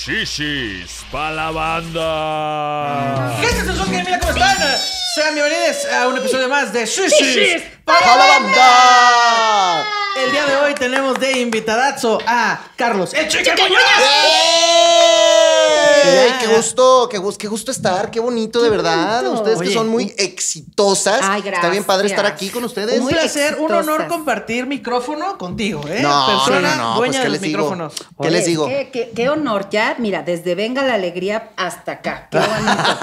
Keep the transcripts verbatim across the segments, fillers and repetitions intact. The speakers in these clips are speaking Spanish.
Shishis pa' la banda. ¿Qué es eso? Mira cómo están. Sean bienvenidos a un episodio más de Shishis pa' la banda. El día de hoy tenemos de invitadazo a Carlos el Chicken Muñoz. ¡Ey! ¡Qué gusto! Qué, gu qué gusto estar! ¡Qué bonito, de verdad! bonito. Ustedes Oye, que son muy exitosas. Ay, Está bien padre estar aquí con ustedes. Un Muy placer, un exitosas. honor compartir micrófono contigo, ¿eh? No, Persona no, no, dueña pues, ¿qué de los les digo? micrófonos. ¿Qué Oye, les digo? Qué, qué, qué honor, ya, mira, desde Venga la Alegría hasta acá. Qué bonito.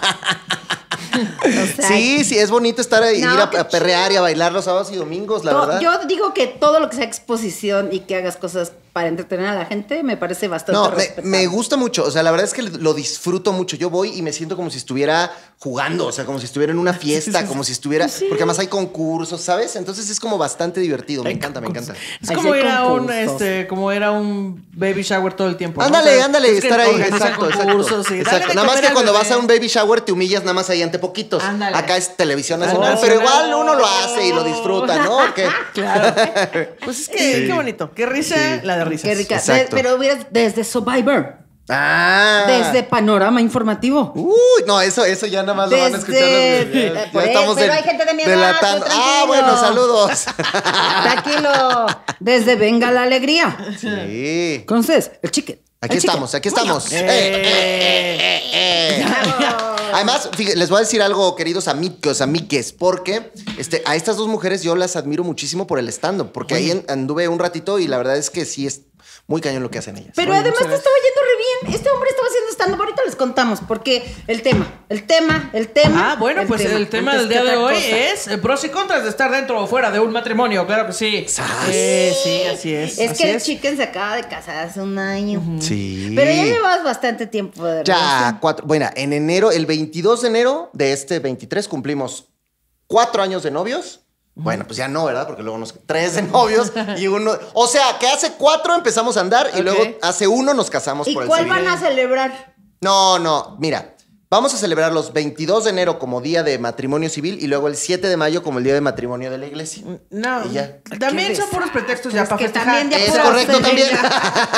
O sea, Sí, sí, es bonito estar ahí, No, ir a, qué a perrear y a bailar los sábados y domingos, la to- verdad. yo digo que todo lo que sea exposición y que hagas cosas para entretener a la gente me parece bastante No, me, respetable. me gusta mucho. O sea, la verdad es que lo disfruto mucho. Yo voy y me siento como si estuviera jugando, o sea, como si estuviera en una fiesta, como si estuviera. Porque además hay concursos, ¿sabes? Entonces es como bastante divertido. Me Hay encanta, me concursos. encanta. Es Ay, como sí hay ir a un, concursos. este, como era un baby shower todo el tiempo, ¿no? Ándale, O sea, ándale, es que estar ahí. organizan Exacto, concursos exacto. y exacto. dale de Nada más comer que al cuando bebé. vas a un baby shower te humillas nada más ahí ante poquitos. Ándale. Acá es televisión Ándale. nacional, pero igual uno lo hace y lo disfruta, ¿no? ¿O qué? Claro. Pues es que Sí. qué bonito. Qué risa, Sí. la de risas. Qué rica. Exacto. De- pero hubieras desde Survivor, Ah. desde Panorama Informativo. Uy, no, eso, eso ya nada más lo van a escuchar. Desde- los- ya- ya Por eso, estamos pero del- hay gente de mi edad, delatando. tú Ah, tranquilo. bueno, saludos. Tranquilo. Desde Venga la Alegría. Sí. Entonces, el chicken. Aquí el chicken. estamos, aquí estamos. Eh. Eh, eh, eh, eh, eh. Además, fíjate, les voy a decir algo, queridos amigos, amigues, porque este, a estas dos mujeres yo las admiro muchísimo por el stand-up, porque ahí en- anduve un ratito y la verdad es que sí es muy cañón lo que hacen ellas. Pero Oye, además te muchas estaba yendo re bien. Este hombre estaba haciendo stand-up. Ahorita les contamos. Porque el tema, el tema, el tema. Ah, bueno, pues el tema antes del día que de otra hoy cosa. es eh, pros y contras de estar dentro o fuera de un matrimonio, claro que sí. Eh, sí, así es. Es así que el es. chicken se acaba de casar hace un año. Sí. Pero ya llevas bastante tiempo de Ya, relación. cuatro. Bueno, en enero, el veintidós de enero de este veintitrés cumplimos cuatro años de novios. Bueno, pues ya no, ¿verdad? Porque luego nos... Tres de novios y uno... O sea, que hace cuatro empezamos a andar y Ok. luego hace uno nos casamos ¿Y por el cuál civil. van a celebrar? No, no, mira. Vamos a celebrar los veintidós de enero como día de matrimonio civil y luego el siete de mayo como el día de matrimonio de la iglesia. No, Y ya. también Qué son puros pretextos ya Es para que festejar. también ya Es puras correcto también. celebrar.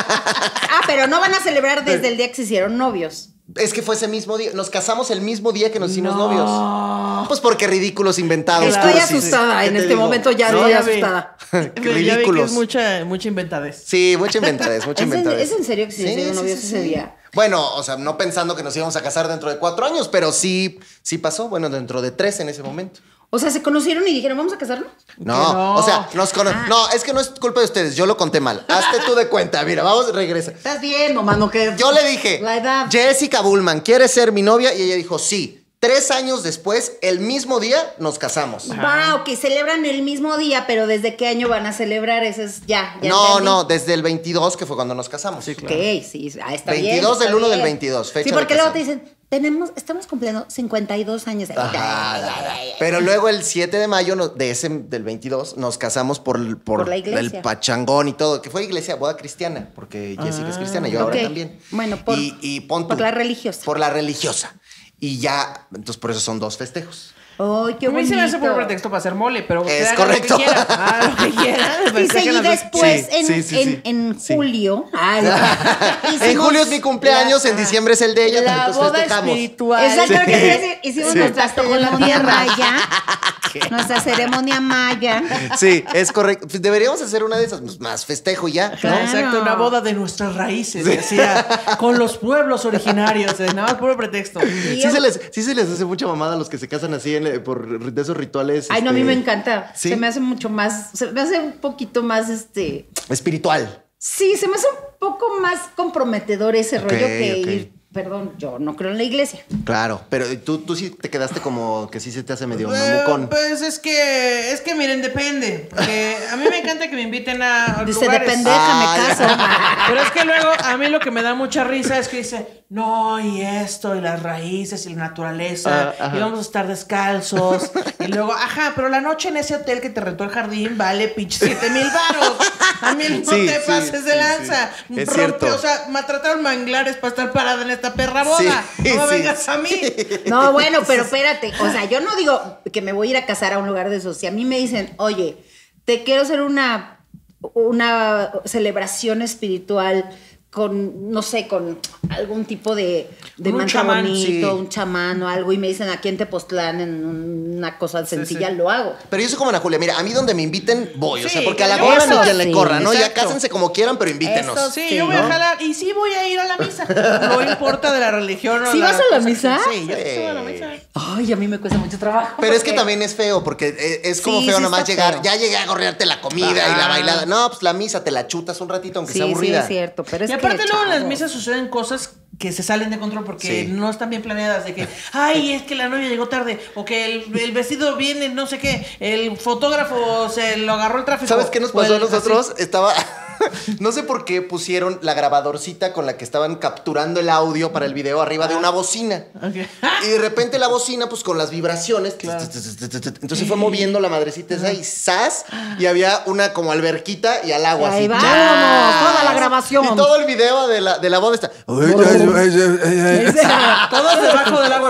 Ah, pero no van a celebrar desde el día que se hicieron novios. Es que fue ese mismo día. Nos casamos el mismo día que nos hicimos No. novios. Pues porque ridículos inventados. Estoy cursis. asustada. ¿Qué En te este digo? momento ya No, estoy ya vi. asustada. Qué Pero ya vi que ridículos. es mucha, mucha inventadez. Sí, mucha inventadez, mucha ¿Es en- inventadez. es en serio que se hicieron novios ese día? Bueno, o sea, no pensando que nos íbamos a casar dentro de cuatro años, pero sí, sí pasó. Bueno, dentro de tres en ese momento. O sea, se conocieron y dijeron, vamos a casarnos. No, no. o sea, nos cono- No, es que no es culpa de ustedes, yo lo conté mal. Hazte tú de cuenta, mira, vamos, regresa. Estás bien, no, mano, que... Yo le dije, La edad. Jessica Bullman, ¿quieres ser mi novia? Y ella dijo, sí. Tres años después, el mismo día, nos casamos. Va, ok, celebran el mismo día, pero ¿desde qué año van a celebrar? Eso es ya, ya No, entendí. no, desde el veintidós, que fue cuando nos casamos. Sí, Ok, sí, ah, está bien. veintidós del está uno del bien. veintidós, fecha Sí, de porque luego te casamiento. dicen, tenemos, estamos cumpliendo cincuenta y dos años. Ajá, Ay, da, ay, da. ay, ay. Pero luego el siete de mayo no- de ese, del veintidós, nos casamos por, por, Por la iglesia. el pachangón y todo, que fue iglesia, boda cristiana, porque Jessica es cristiana, yo Ok. ahora también. Bueno, por- y, y pon por tú, la religiosa. Por la religiosa. Y ya, entonces por eso son dos festejos. Ay, qué A mí se me hace bonito. por pretexto para hacer mole, pero Es que hagan correcto. lo que quieran. Ah, lo que quieran. Y Festejen seguí las dos. después Sí, en, sí, sí, en, sí. en Sí. julio. Ay, En hicimos julio es mi cumpleaños, la- en diciembre es el de ella, La entonces boda festejamos. espiritual. Exacto, Sí. lo que quería decir. Hicimos Sí. nuestra Contacto con la ceremonia tierra. maya. Nuestra ceremonia maya. Sí, es correcto. Deberíamos hacer una de esas, pues, más festejo y ya, ¿no? Claro. Exacto, una boda de nuestras raíces, que hacía con los pueblos originarios, eh, nada más puro pretexto. Y Sí yo- se, les, sí se les hace mucha mamada a los que se casan así en, eh, por de esos rituales. Ay, no, a mí este, me encanta. ¿Sí? Se me hace mucho más, se me hace un poquito más, este... Espiritual. Sí, se me hace un poco más comprometedor ese Ok, rollo que ok. ir... Perdón, yo no creo en la iglesia. Claro, pero tú, tú sí te quedaste como que sí se te hace medio Eh, mamucón. pues es que, es que miren, depende. Porque a mí me encanta que me inviten a Dice, lugares. de pendeja me Ah, caso. Pero es que luego a mí lo que me da mucha risa es que dice, no, y esto, y las raíces, y la naturaleza, Ah, ajá. y vamos a estar descalzos. Y luego, ajá, pero la noche en ese hotel que te rentó el jardín vale pinche siete mil baros. A mí no Sí, te sí, pases de sí, lanza. sí. Es Rompe, cierto. o sea, maltrataron manglares para estar parada en esta perra boda. Sí, no me sí. vengas a mí. No, bueno, pero espérate. O sea, yo no digo que me voy a ir a casar a un lugar de esos. Si a mí me dicen, oye, te quiero hacer una, una celebración espiritual con, no sé, con algún tipo de, de Un mantra chamán, bonito, sí. un chamán o algo, y me dicen aquí en Tepoztlán, en una cosa sencilla, sí. lo hago. Pero yo soy como Ana Julia, mira, a mí donde me inviten voy, o sea, Sí, porque a la yo- gorra ni Eso que le sí, corra, ¿no? Ya exacto. cásense como quieran, pero invítenos. Eso Sí, Sí, yo voy ¿no? a jalar y sí voy a ir a la misa. No importa de la religión o ¿Sí la vas a la cosa que- misa? Sí, yo sí voy a la Sí. misa. Ay, a mí me cuesta mucho trabajo. Pero es que porque- también es feo, porque eh, es como Sí, feo sí nomás está llegar, feo. ya llegué a gorrearte la comida y la Ajá. bailada. No, pues la misa te la chutas un ratito, aunque Sí, sea sí, aburrida. es cierto, pero es Y que, aparte luego en las chavos. misas suceden cosas que se salen de control porque Sí. no están bien planeadas, de que, ay, es que la novia llegó tarde, o que el, el vestido viene no sé qué, el fotógrafo se lo agarró el tráfico. ¿Sabes qué nos o pasó a el- nosotros? así. Estaba. No sé por qué pusieron la grabadorcita con la que estaban capturando el audio para el video arriba de una bocina. Ok. Y de repente la bocina, pues con las vibraciones, entonces fue moviendo la madrecita esa y ¡zas! Y había una como alberquita y al agua. Y ahí así, vámonos, ¡chas! toda la grabación. Y todo el video de la, de la boda está. Todos debajo del agua.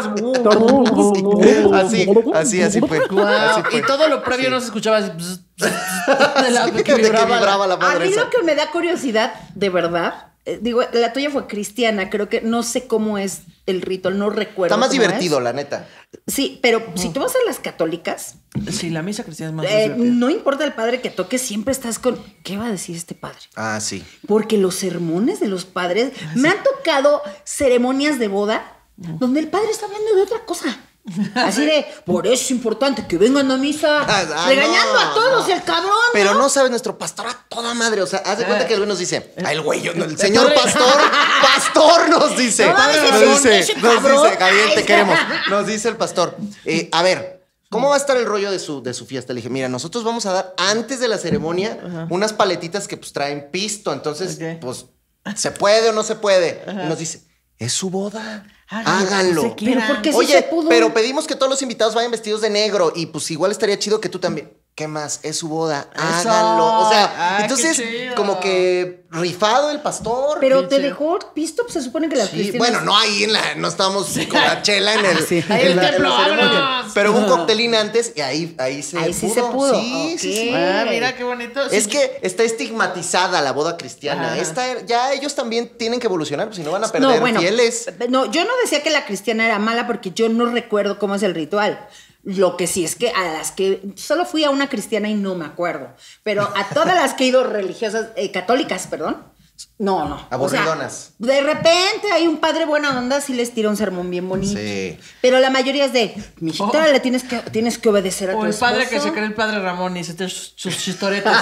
Así, así, así fue. Wow. Así fue. Y todo lo previo no se escuchaba así, bzz, bzz, bzz, del agua De que que vibraba. vibraba la A madre mí esa. lo que me da curiosidad, de verdad, eh, digo, la tuya fue cristiana, creo que no sé cómo es el ritual, no recuerdo. Está más cómo divertido, es. la neta. Sí, pero si tú vas a las católicas, Sí, la misa cristiana es más eh, divertida. no importa el padre que toque, siempre estás con, ¿qué va a decir este padre? Ah, sí. Porque los sermones de los padres, me han tocado ceremonias de boda donde el padre está hablando de otra cosa. Así de, por eso es importante que vengan a misa, Ah, ah, regañando no, a todos, no. el cabrón. Pero no sabes, nuestro pastor a toda madre. O sea, haz de cuenta Ah. que el güey nos dice, ah, el güey, yo no, el señor padre- pastor, pastor nos dice. No mames, nos ese- dice, ese nos cabrón. dice, Javier, te Ay. queremos. Nos dice el pastor. Eh, a ver, ¿cómo va a estar el rollo de su, de su fiesta? Le dije, mira, nosotros vamos a dar antes de la ceremonia unas paletitas que pues traen pisto. Entonces, Ok. pues, ¿se puede o no se puede? Y nos dice, es su boda. Háganlo, Háganlo. no sé qué. Pero ¿por qué sí Oye, se pudo? pero pedimos que todos los invitados vayan vestidos de negro y pues igual estaría chido que tú también. ¿Qué más? Es su boda. Eso. Háganlo. O sea, Ay, qué entonces, chido. como que rifado el pastor. Pero Qué te chido. dejó pisto, pues se supone que las Sí, cristianas... bueno, no ahí en la, no estábamos con la chela en el, Sí. Ahí en el la, en templo, la ceremonia. vámonos. Pero hubo un coctelín antes y ahí, ahí se Ahí pudo. sí se pudo. Sí, sí, sí. Ok. Ah, mira qué bonito. Es Sí, que está estigmatizada la boda cristiana. Ajá. Esta, ya ellos también tienen que evolucionar, pues si no van a perder No, bueno, fieles. no, yo no decía que la cristiana era mala porque yo no recuerdo cómo es el ritual. Lo que sí es que a las que solo fui a una cristiana y no me acuerdo, pero a todas las que he ido religiosas, eh, católicas, perdón, no, no. Aburridonas. O sea, de repente hay un padre buena onda, sí les tira un sermón bien bonito. Sí. Pero la mayoría es de, mijita, Oh. le tienes que, tienes que obedecer a O tu el padre esposo. que se cree el padre Ramón y se te sus, sus chistoretas.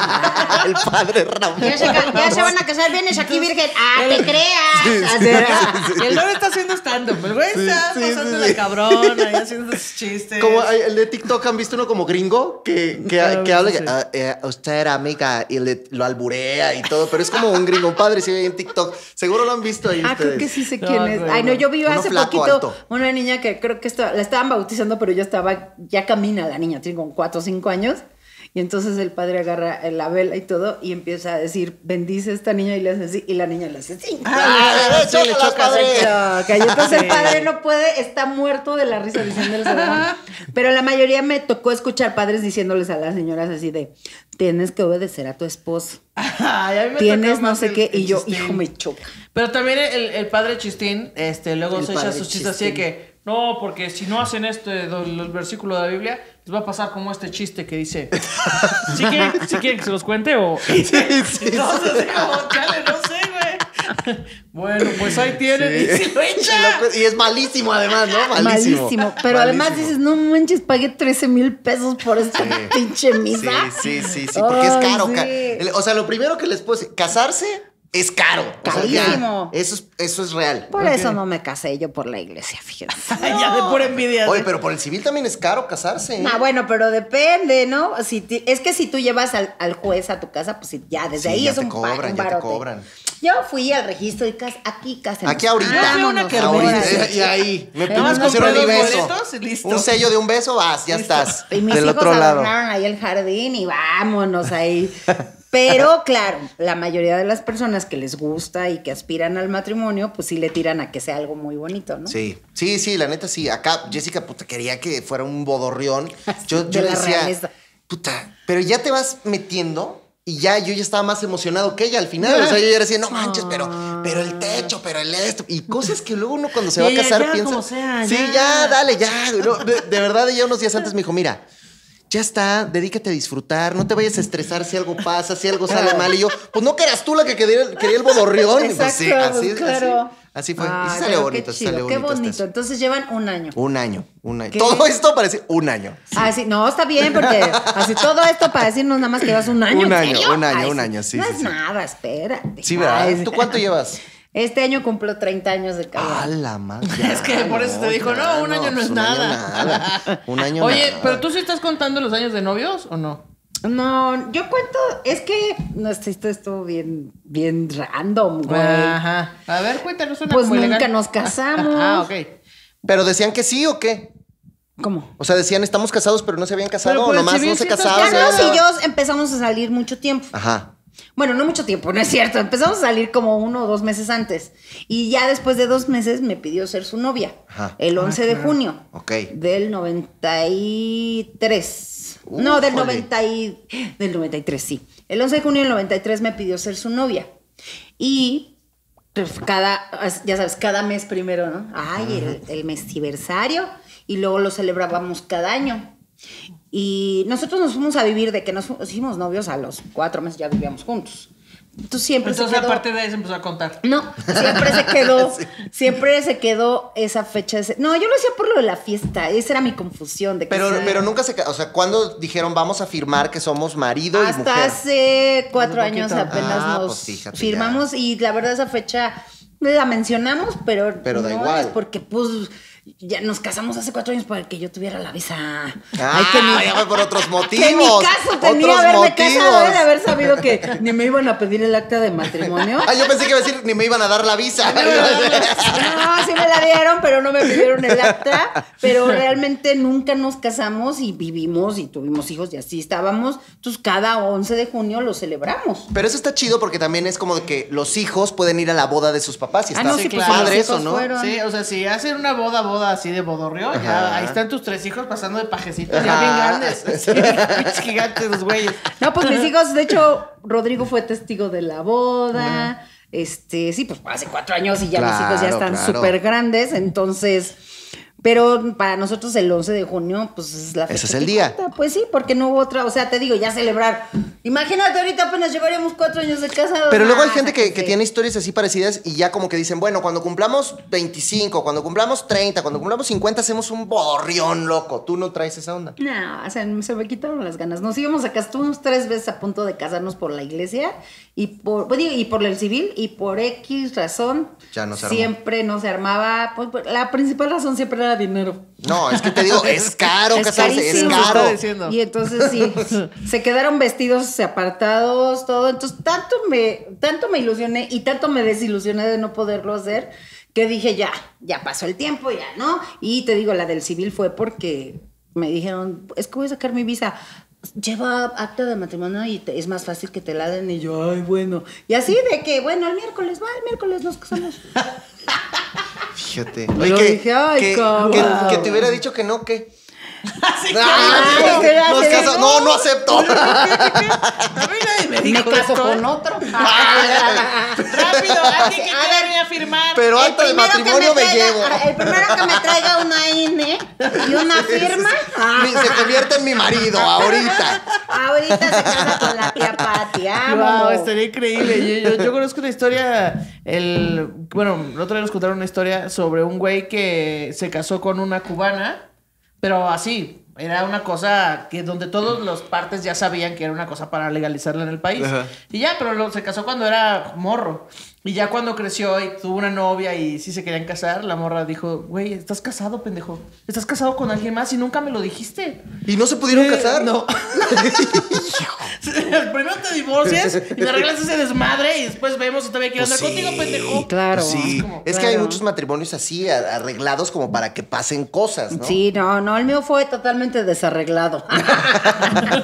el padre Ramón. Ya se, ca- ya se van a casar, vienes aquí virgen. ¡Ah, te creas! Así Y era. el güey está haciendo stand-up. El güey está sí, pasando sí, la sí. cabrón, ahí haciendo sus chistes. Como hay- el de TikTok, ¿han visto uno como gringo? Que, que, Ah, que habla sí, que sí. "Ah, eh, usted era amiga y le- lo alburea y todo, pero es como un gringo, un padre, si ve en TikTok. Seguro lo han visto ahí Ah, ustedes. creo que sí sé No, quién es. güey, Ay, no, no. yo vi Uno hace flaco, poquito alto. una niña que creo que estaba, la estaban bautizando, pero ya estaba, ya camina la niña, tiene como cuatro o cinco años. Y entonces el padre agarra la vela y todo y empieza a decir, bendice a esta niña y le hace así, y la niña le hace así. Ah, Ah, sí, sí, le chócalas, choca, padre. sí, Choca. Y entonces Sí. el padre no puede, está muerto de la risa diciendo el sermón. Pero la mayoría me tocó escuchar padres diciéndoles a las señoras así de, tienes que obedecer a tu esposo. Ay, a mí me Tienes toca no más sé el- qué. el Y yo, chistín. hijo, me choca. Pero también el, el padre Chistín, este, luego El se echa padre sus chistes así de Chistín. que, no, porque si no hacen este, do- el versículo de la Biblia, les va a pasar como este chiste que dice, ¿sí quieren, ¿sí quieren que se los cuente o...? Sí, sí, Entonces, así como, chale, no sé, güey. Bueno, pues ahí tienen, y sí. se lo echa. Y es malísimo además, ¿no? Malísimo. Malísimo. Pero además Malísimo. dices, no manches, pagué trece mil pesos por esta Sí. pinche misa. Sí, sí, sí, sí, porque es Ay, caro. sí. ca- el- O sea, lo primero que les puedo decir, casarse es caro. O sea, ya, Carísimo. eso, es, eso es real. Por Ok. eso no me casé yo por la iglesia, fíjense. Ya de pura envidia. Oye, ¿sí? pero por el civil también es caro casarse. ¿eh? Ah, bueno, pero depende, ¿no? Si ti- es que si tú llevas al, al juez a tu casa, pues sí, ya, desde Sí, ahí ya es te un, pa- cobran, un ya te barote. cobran. Yo fui al registro y cas aquí cásense. Aquí ahorita. Yo fui a una que Ahorita, hermosa. y ahí. Me Nada más pusieron compré mi los beso. boletos y listo. Un sello de un beso, vas, ya Listo. estás. Y mis del hijos otro lado. adornaron ahí el jardín y vámonos ahí. Pero claro, la mayoría de las personas que les gusta y que aspiran al matrimonio, pues sí le tiran a que sea algo muy bonito, ¿no? Sí, sí, sí, la neta sí. Acá Jessica, puta, quería que fuera un bodorrión. Yo, De yo la decía, realeza. puta, pero ya te vas metiendo Y ya yo ya estaba más emocionado que ella al final. O sea, yo ya decía, no manches, pero, pero el techo, pero el esto. Y cosas que luego uno cuando se va a Ya, casar ya, piensa. como sea, sí, ya. ya, dale, ya. No, de, de verdad, ella unos días antes me dijo, mira, ya está, dedícate a disfrutar, no te vayas a estresar si algo pasa, si algo sale mal. Y yo, pues no que eras tú la que quería, quería el bodorrión. Exacto, Pues sí, así, pues, claro. así, así fue. Ay, y sí salió pero bonito, qué sí chido, salió qué bonito. hasta bonito. eso. Entonces llevan un año. Un año, un año. ¿Qué? Todo esto parece un año. Ah, sí, no, está bien, porque así todo esto para decirnos nada más que vas un año. Un ¿en año, serio? un año, Ay, un año, sí, No sí, es sí. nada, espérate. Sí, ¿verdad? Ay, sí. ¿Tú cuánto llevas? Este año cumplo treinta años de casado. A la madre. Es que por eso te dijo, no, un año no es un nada. Año nada. Un año Oye, nada. pero tú sí estás contando los años de novios o no? No, yo cuento, es que no, esto esto estuvo bien, bien random, güey. Ajá. A ver, cuéntanos una Pues como nunca ilegal. nos casamos. Ah, ok. ¿Pero decían que sí o qué? ¿Cómo? O sea, decían estamos casados, pero no se habían casado, Pero o por el nomás civil no se sí estás casaban. Carlos ya- y yo empezamos a salir mucho tiempo. Ajá. Bueno, no mucho tiempo, no es cierto. Empezamos a salir como uno o dos meses antes. Y ya después de dos meses me pidió ser su novia. Ajá. El once de junio. Ok. Del noventa y tres. No, del Újole. noventa y... Del noventa y tres, sí. El once de junio del noventa y tres me pidió ser su novia. Y pues, cada, ya sabes, cada mes primero, ¿no? Ay, el, el mestiversario. Y luego lo celebrábamos cada año. Y nosotros nos fuimos a vivir de que nos fu- hicimos novios a los cuatro meses, ya vivíamos juntos. Entonces siempre Entonces, se quedó... aparte de ahí se empezó a contar. No, siempre se quedó, siempre se quedó esa fecha. de- No, yo lo hacía por lo de la fiesta, esa era mi confusión. De que Pero, sí. pero nunca se... ca- O sea, ¿cuándo dijeron vamos a firmar que somos marido y Hasta mujer? hace cuatro Hace años poquito. apenas Ah, nos pues fíjate, firmamos y la verdad esa fecha la mencionamos, pero, Pero da no igual. es porque pues ya nos casamos hace cuatro años para que yo tuviera la visa. Ah, Ay, que mi- ya fue por otros motivos. Que en mi caso tenía otros haberme motivos. casado, ¿eh? de haber sabido que ni me iban a pedir el acta de matrimonio. Ah, yo pensé que iba a decir ni me iban a dar la visa. No, sí me la dieron, pero no me pidieron el acta. Pero realmente nunca nos casamos y vivimos y tuvimos hijos y así estábamos. Entonces cada once de junio lo celebramos. Pero eso está chido porque también es como de que los hijos pueden ir a la boda de sus papás y Ah, está no, sí, pues, padre los eso, hijos ¿no? fueron. Sí, o sea, si hacen una boda, boda así de bodorrio, Ajá. ya ahí están tus tres hijos pasando de pajecitos ya Ajá. bien grandes. Sí, pinches gigantes los güeyes. No, pues mis hijos, de hecho, Rodrigo fue testigo de la boda. Este, sí, pues hace cuatro años y ya mis hijos ya Claro, están claro. súper grandes. Entonces, pero para nosotros el once de junio, pues es la fecha. Ese es el que día. cuenta. Pues sí, porque no hubo otra. O sea, te digo, ya celebrar. Imagínate, ahorita apenas llevaríamos cuatro años de casados. Pero luego hay Ah, gente que, que sí. tiene historias así parecidas y ya como que dicen, bueno, cuando cumplamos veinticinco, cuando cumplamos treinta, cuando cumplamos cincuenta, hacemos un borrión loco. ¿Tú no traes esa onda? No, o sea, se me quitaron las ganas. Nos íbamos a casar, estuvimos tres veces a punto de casarnos por la iglesia y por, pues, digo, y por el civil y por X razón. Ya no se armó. Siempre no se armaba. Pues, pues, la principal razón siempre era dinero. No, es que te digo, es caro Es casarse, es carísimo. caro. Está diciendo. Y entonces sí, se quedaron vestidos apartados, todo. Entonces tanto me, tanto me ilusioné y tanto me desilusioné de no poderlo hacer que dije ya, ya pasó el tiempo, ya, ¿no? Y te digo, la del civil fue porque me dijeron, es que voy a sacar mi visa. Lleva acta de matrimonio y te- es más fácil que te la den. Y yo, ay, bueno. Y así de que, bueno, el miércoles, va, el miércoles nos casamos. Fíjate. Yo Oye, que, dije, ay, que, cabrón. que- que te hubiera dicho que no, que... Así que- Ah, Ay, nos sí, casa- no, no acepto. A mí nadie me Me dijo caso esto. con otro. Rápido, alguien que quiera venir a firmar. Pero El acta de primero que matrimonio me, traiga- llevo. El primero que me traiga una I N y una firma. Mi- Se convierte en mi marido ahorita. Ahorita se casa con la tía Pati. Wow, Vámonos. estaría increíble. Yo, yo, yo conozco una historia, el, bueno, el otro día nos contaron una historia sobre un güey que se casó con una cubana, pero así, era una cosa que donde todas las partes ya sabían que era una cosa para legalizarla en el país. Ajá. Y ya, pero lo- se casó cuando era morro. Y ya cuando creció y tuvo una novia y sí se querían casar, la morra dijo, güey, estás casado, pendejo. Estás casado con alguien más y nunca me lo dijiste. ¿Y no se pudieron casar? No. Primero te divorcias y me arreglas ese desmadre y después vemos si todavía quiero Pues andar sí. contigo, pendejo. Claro. Sí, Es como, es que hay claro. muchos matrimonios así a- arreglados como para que pasen cosas, ¿no? Sí, no, no, el mío fue totalmente desarreglado.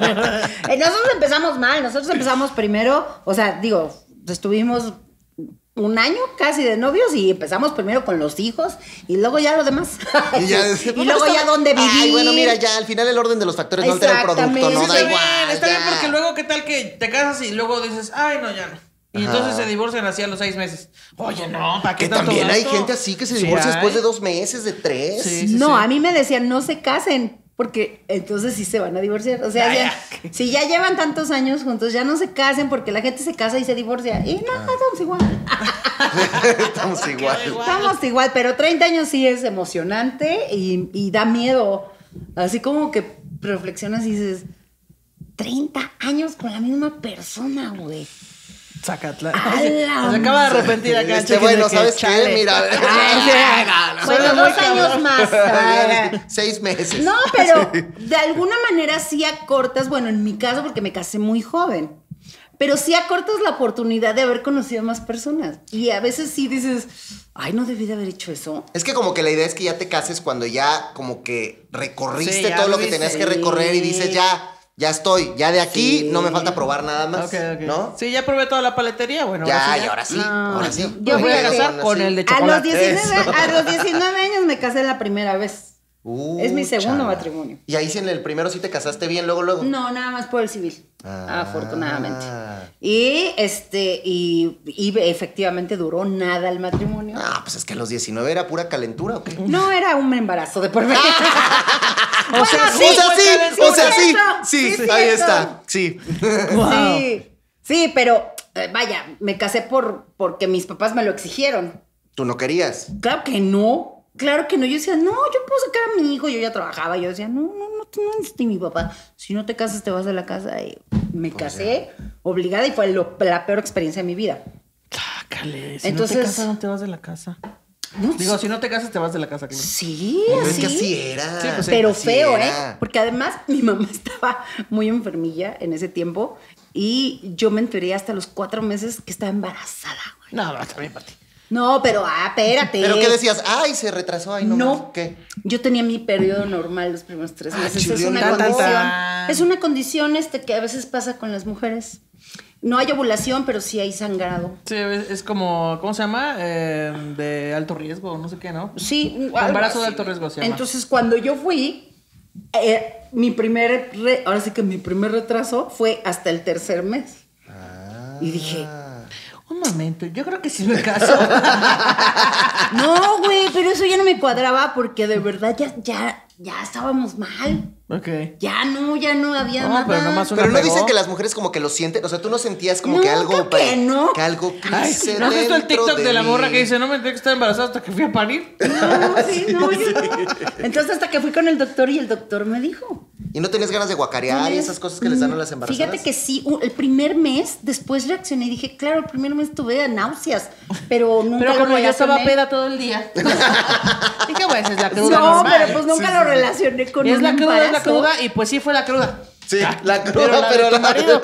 Eh, nosotros empezamos mal, nosotros empezamos primero, o sea, digo, estuvimos un año casi de novios y empezamos primero con los hijos y luego ya lo demás. Y, ya, y luego ya dónde vivir. Ay, bueno, mira, ya al final el orden de los factores no altera el producto, no Sí, da está igual. bien, está ya. bien porque luego qué tal que te casas y luego dices, ay, no, ya no. Y Ajá. entonces se divorcian así a los seis meses. Oye, no, ¿para qué Que tanto también hay gasto? gente así que se Sí divorcia hay. después de dos meses, de tres. Sí, sí, no, sí. a mí me decían, no se casen. Porque entonces sí se van a divorciar. O sea, Ah, ya- ya. si ya llevan tantos años juntos, ya no se casen porque la gente se casa y se divorcia. Y no, estamos igual. Estamos igual. Estamos igual, pero treinta años sí es emocionante y, y da miedo. Así como que reflexionas y dices, treinta años con la misma persona, güey. Sácatla. ¡Ala! Se acaba de arrepentir acá. Este, chiqui, bueno, de que, ¿sabes qué? chale. Mira. Ay, sí. Bueno, Suena dos muy años cabrón. más. Ah. Seis meses. No, pero de alguna manera sí acortas, bueno, en mi caso porque me casé muy joven, pero sí acortas la oportunidad de haber conocido a más personas. Y a veces sí dices, ay, no debí de haber hecho eso. Es que como que la idea es que ya te cases cuando ya como que recorriste Sí, ya todo lo lo que viste. tenías que recorrer y dices, ya, ya estoy, ya de aquí Sí. no me falta probar nada más, Ok, ok. ¿no? Sí, ya probé toda la paletería. Bueno, Ya, ahora sí, y ahora sí, No, ahora sí. yo Me voy a fíjate, casar con el de A los, chocolate. diecinueve, Eso. a los diecinueve años me casé la primera vez. Uh, Es mi segundo chala. matrimonio. Y ahí sí en el primero sí te casaste bien, luego, luego. No, nada más por el civil. Ah. Afortunadamente. Y este, y, y efectivamente duró nada el matrimonio. Ah, pues es que a los diecinueve era pura calentura, ¿o qué? No era un embarazo de por medio. O sea, Bueno, sí, o sea, fue sí, calentura. o sea, sí, cierto, sí, sí, ahí cierto. está, sí. Wow. Sí, sí, pero eh, vaya, me casé por porque mis papás me lo exigieron. Tú no querías. Claro que no. Claro que no. Yo decía, no, yo puedo sacar a mi hijo. Yo ya trabajaba. Yo decía, no, no, no, tú no necesitas mi papá. Si no te casas, te vas de la casa. Y me casé obligada y fue lo- la peor experiencia de mi vida. Sácale. Si Entonces- no te casas, no te vas de la casa. No, Digo, si no te casas, te vas de la casa. Claro. sí, Pero es sí. que así era. Sí, pues sí. Pero Así feo, era. ¿eh? Porque además mi mamá estaba muy enfermilla en ese tiempo y yo me enteré hasta los cuatro meses que estaba embarazada, güey. No, no, también para ti. No, pero, ah, espérate. ¿Pero qué decías? Ay, se retrasó, ay, no. No, más. ¿Qué? yo tenía mi periodo normal los primeros tres Ah, meses. es chulón. una Tan, tan, condición, tan. es una condición este que a veces pasa con las mujeres. No hay ovulación, pero sí hay sangrado. Sí, es, es como, ¿cómo se llama? Eh, de alto riesgo, no sé qué, ¿no? Sí, algo Embarazo de así. alto riesgo se llama. Entonces, cuando yo fui, eh, mi primer, re- ahora sí que mi primer retraso fue hasta el tercer mes. Y dije, Un momento, yo creo que sí me caso. no, güey, pero eso ya no me cuadraba porque de verdad ya, ya, ya estábamos mal. Ok. Ya no, ya no había No, nada. pero nomás una Pero no pegó. dicen que las mujeres como que lo sienten, o sea, tú no sentías como No, que algo... creo que no. Que algo Ay, crece ¿no has visto el dentro TikTok de, la mí? morra que dice, no me enteré que estaba embarazada hasta que fui a parir? No, sí, no, yo no. Entonces hasta que fui con el doctor y el doctor me dijo. ¿Y no tenías ganas de guacarear y esas cosas que les dan a las embarazadas? Fíjate que sí, un- el primer mes después reaccioné y dije, claro, el primer mes tuve náuseas, pero nunca Pero lo como yo estaba relacioné. peda todo el día. Dije, bueno, esa es la cruda No, normal. pero pues nunca lo relacioné con Y es un la cruda, es la embarazo. cruda, y pues sí fue la cruda. Sí, la Pero cruda, la pero, de tu la... marido.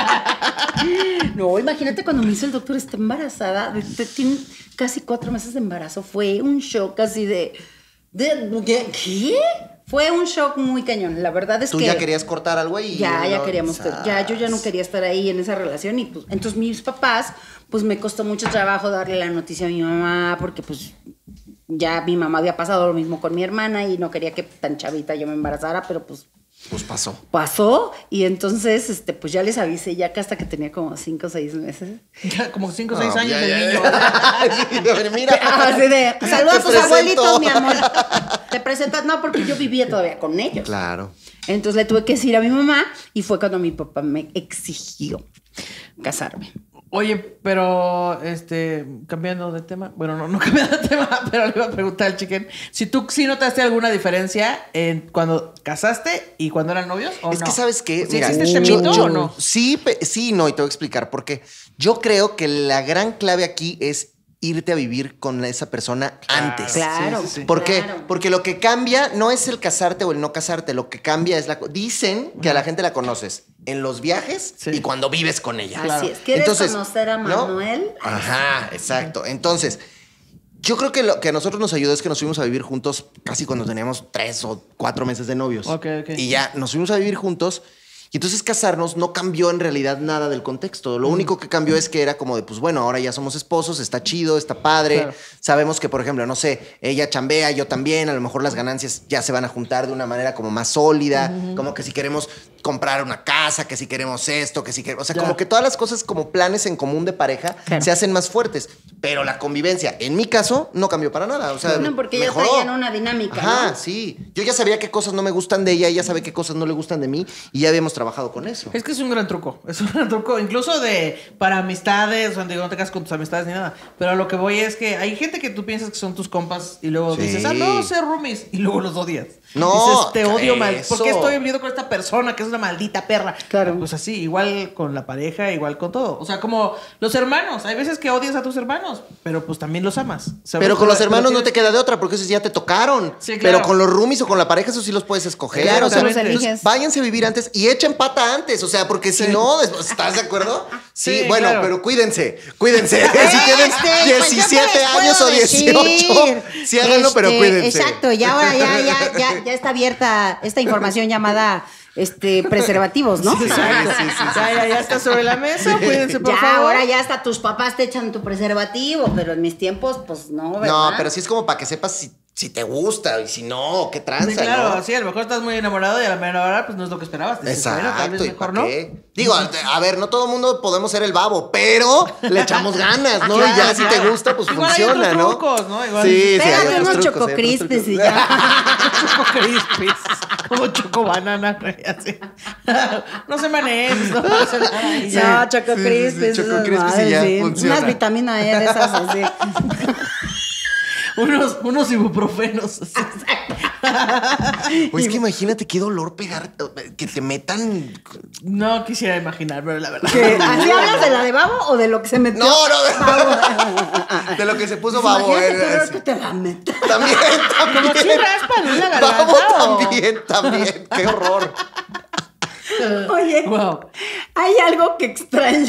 No, imagínate cuando me hizo el doctor, está embarazada, de- de- tiene casi cuatro meses de embarazo, fue un shock así de... de ¿qué? ¿Qué? Fue un shock muy cañón, la verdad es Tú que... ya querías cortar algo y... Ya, ya no, queríamos, ya yo ya no quería estar ahí en esa relación y pues, entonces mis papás, pues me costó mucho trabajo darle la noticia a mi mamá porque pues ya mi mamá había pasado lo mismo con mi hermana y no quería que tan chavita yo me embarazara, pero pues Pues pasó. pasó y entonces, este, pues ya les avisé ya que hasta que tenía como cinco o seis meses. Ya como cinco o seis No, años ya, de ya, niño. ya. Sí, a ver, mira. Así de, saludos Te a tus presento. abuelitos, mi amor. Te presentas, no, porque yo vivía todavía con ellos. Claro. Entonces le tuve que decir a mi mamá y fue cuando mi papá me exigió casarme. Oye, pero, este, cambiando de tema, bueno, no, no cambiando de tema, pero le iba a preguntar al chicken, si tú sí notaste alguna diferencia en cuando casaste y cuando eran novios, ¿o Es no? que, ¿sabes qué? ¿Sí existe este mito o no? Sí, pe- sí, no, y te voy a explicar por qué. Yo creo que la gran clave aquí es irte a vivir con esa persona antes. Claro. sí, sí, sí. ¿Por qué? Claro. Porque lo que cambia no es el casarte o el no casarte, lo que cambia es la... co- Dicen que a la gente la conoces en los viajes Sí. y cuando vives con ella. Así es. ¿Quieres Entonces, conocer a ¿no? Manuel? Ajá, exacto. Entonces, yo creo que lo que a nosotros nos ayudó es que nos fuimos a vivir juntos casi cuando teníamos tres o cuatro meses de novios. Ok, ok. Y ya nos fuimos a vivir juntos. Y Y entonces casarnos no cambió en realidad nada del contexto. Lo único que cambió es que era como de, pues bueno, ahora ya somos esposos, está chido, está padre. Claro. Sabemos que, por ejemplo, no sé, ella chambea, yo también, a lo mejor las ganancias ya se van a juntar de una manera como más sólida, como que si queremos comprar una casa, que si queremos esto, que si queremos... O sea, Ya. como que todas las cosas como planes en común de pareja Claro. se hacen más fuertes. Pero la convivencia, en mi caso, no cambió para nada. O sea, No, porque ya mejoró. traían una dinámica, Ajá, ¿no? sí. Yo ya sabía qué cosas no me gustan de ella, ella sabe qué cosas no le gustan de mí y ya habíamos trabajado con eso. Es que es un gran truco. Es un gran truco. Incluso de para amistades, donde digo, no te casas con tus amistades ni nada. Pero a lo que voy es que hay gente que tú piensas que son tus compas y luego Sí. dices, ah, no, sé roomies. Y luego los odias. No, dices, te odio mal. eso. ¿Por qué estoy viviendo con esta persona que es una maldita perra? Claro. Pues así, igual con la pareja, igual con todo. O sea, como los hermanos. Hay veces que odias a tus hermanos, pero pues también los amas. ¿sabes? Pero con los Pero hermanos no te tienes- queda de otra, porque esos ya te tocaron. Sí, claro. Pero con los roomies o con la pareja, eso sí los puedes escoger. Claro, o sea, tú los entonces, eliges. váyanse a vivir antes y echen pata antes. O sea, porque si Sí. no, después- ¿estás de acuerdo? Sí, Sí, bueno, claro. pero cuídense, cuídense. si tienen Este, pues, diecisiete ¿qué les puedo años o dieciocho, decir? sí háganlo, pero Este, cuídense. Exacto, y ahora ya, ya, ya, ya está abierta esta información llamada este, preservativos, ¿no? Exacto. Sí, sí, sí, ya, ya, ya está sobre la mesa. Cuídense, por Ya, favor. ahora ya hasta tus papás te echan tu preservativo, pero en mis tiempos, pues no, ¿verdad? No, pero sí es como para que sepas si, si te gusta y si no, qué tranza, Sí, claro, ¿no? sí, a lo mejor estás muy enamorado y a la mera hora pues no es lo que esperabas. Dices, bueno, tal Exacto, vez ¿y mejor para no. qué? Digo, a, a ver, no todo el mundo podemos ser el babo, pero le echamos ganas, ¿no? Claro, y ya si te claro. gusta, pues Igual hay funciona, otros ¿no? trucos, ¿no? Igual- Sí, sí, hay Pégate otros unos trucos, choco hay otros crispis trucos. y ya. Choco crispis. Como choco banana, güey, así. No se manejen, no pasa nada. y ya. No, choco Sí, sí, sí, crispis. Choco esas Crispis y madres, ya sí. funciona. Unas vitamina E de esas así. Unos, unos ibuprofenos. Pues es que imagínate qué dolor pegar, que te metan... No quisiera imaginar, pero la verdad. ¿Qué? ¿Así hablas de la de babo o de lo que se metió? No, no, de lo que se puso babo. Imagínate eh, qué horror así. que te la meta. También, también. Como si raspan en la garganta. Babo o- también, también. Qué horror. Oye, Wow. hay algo que extraña.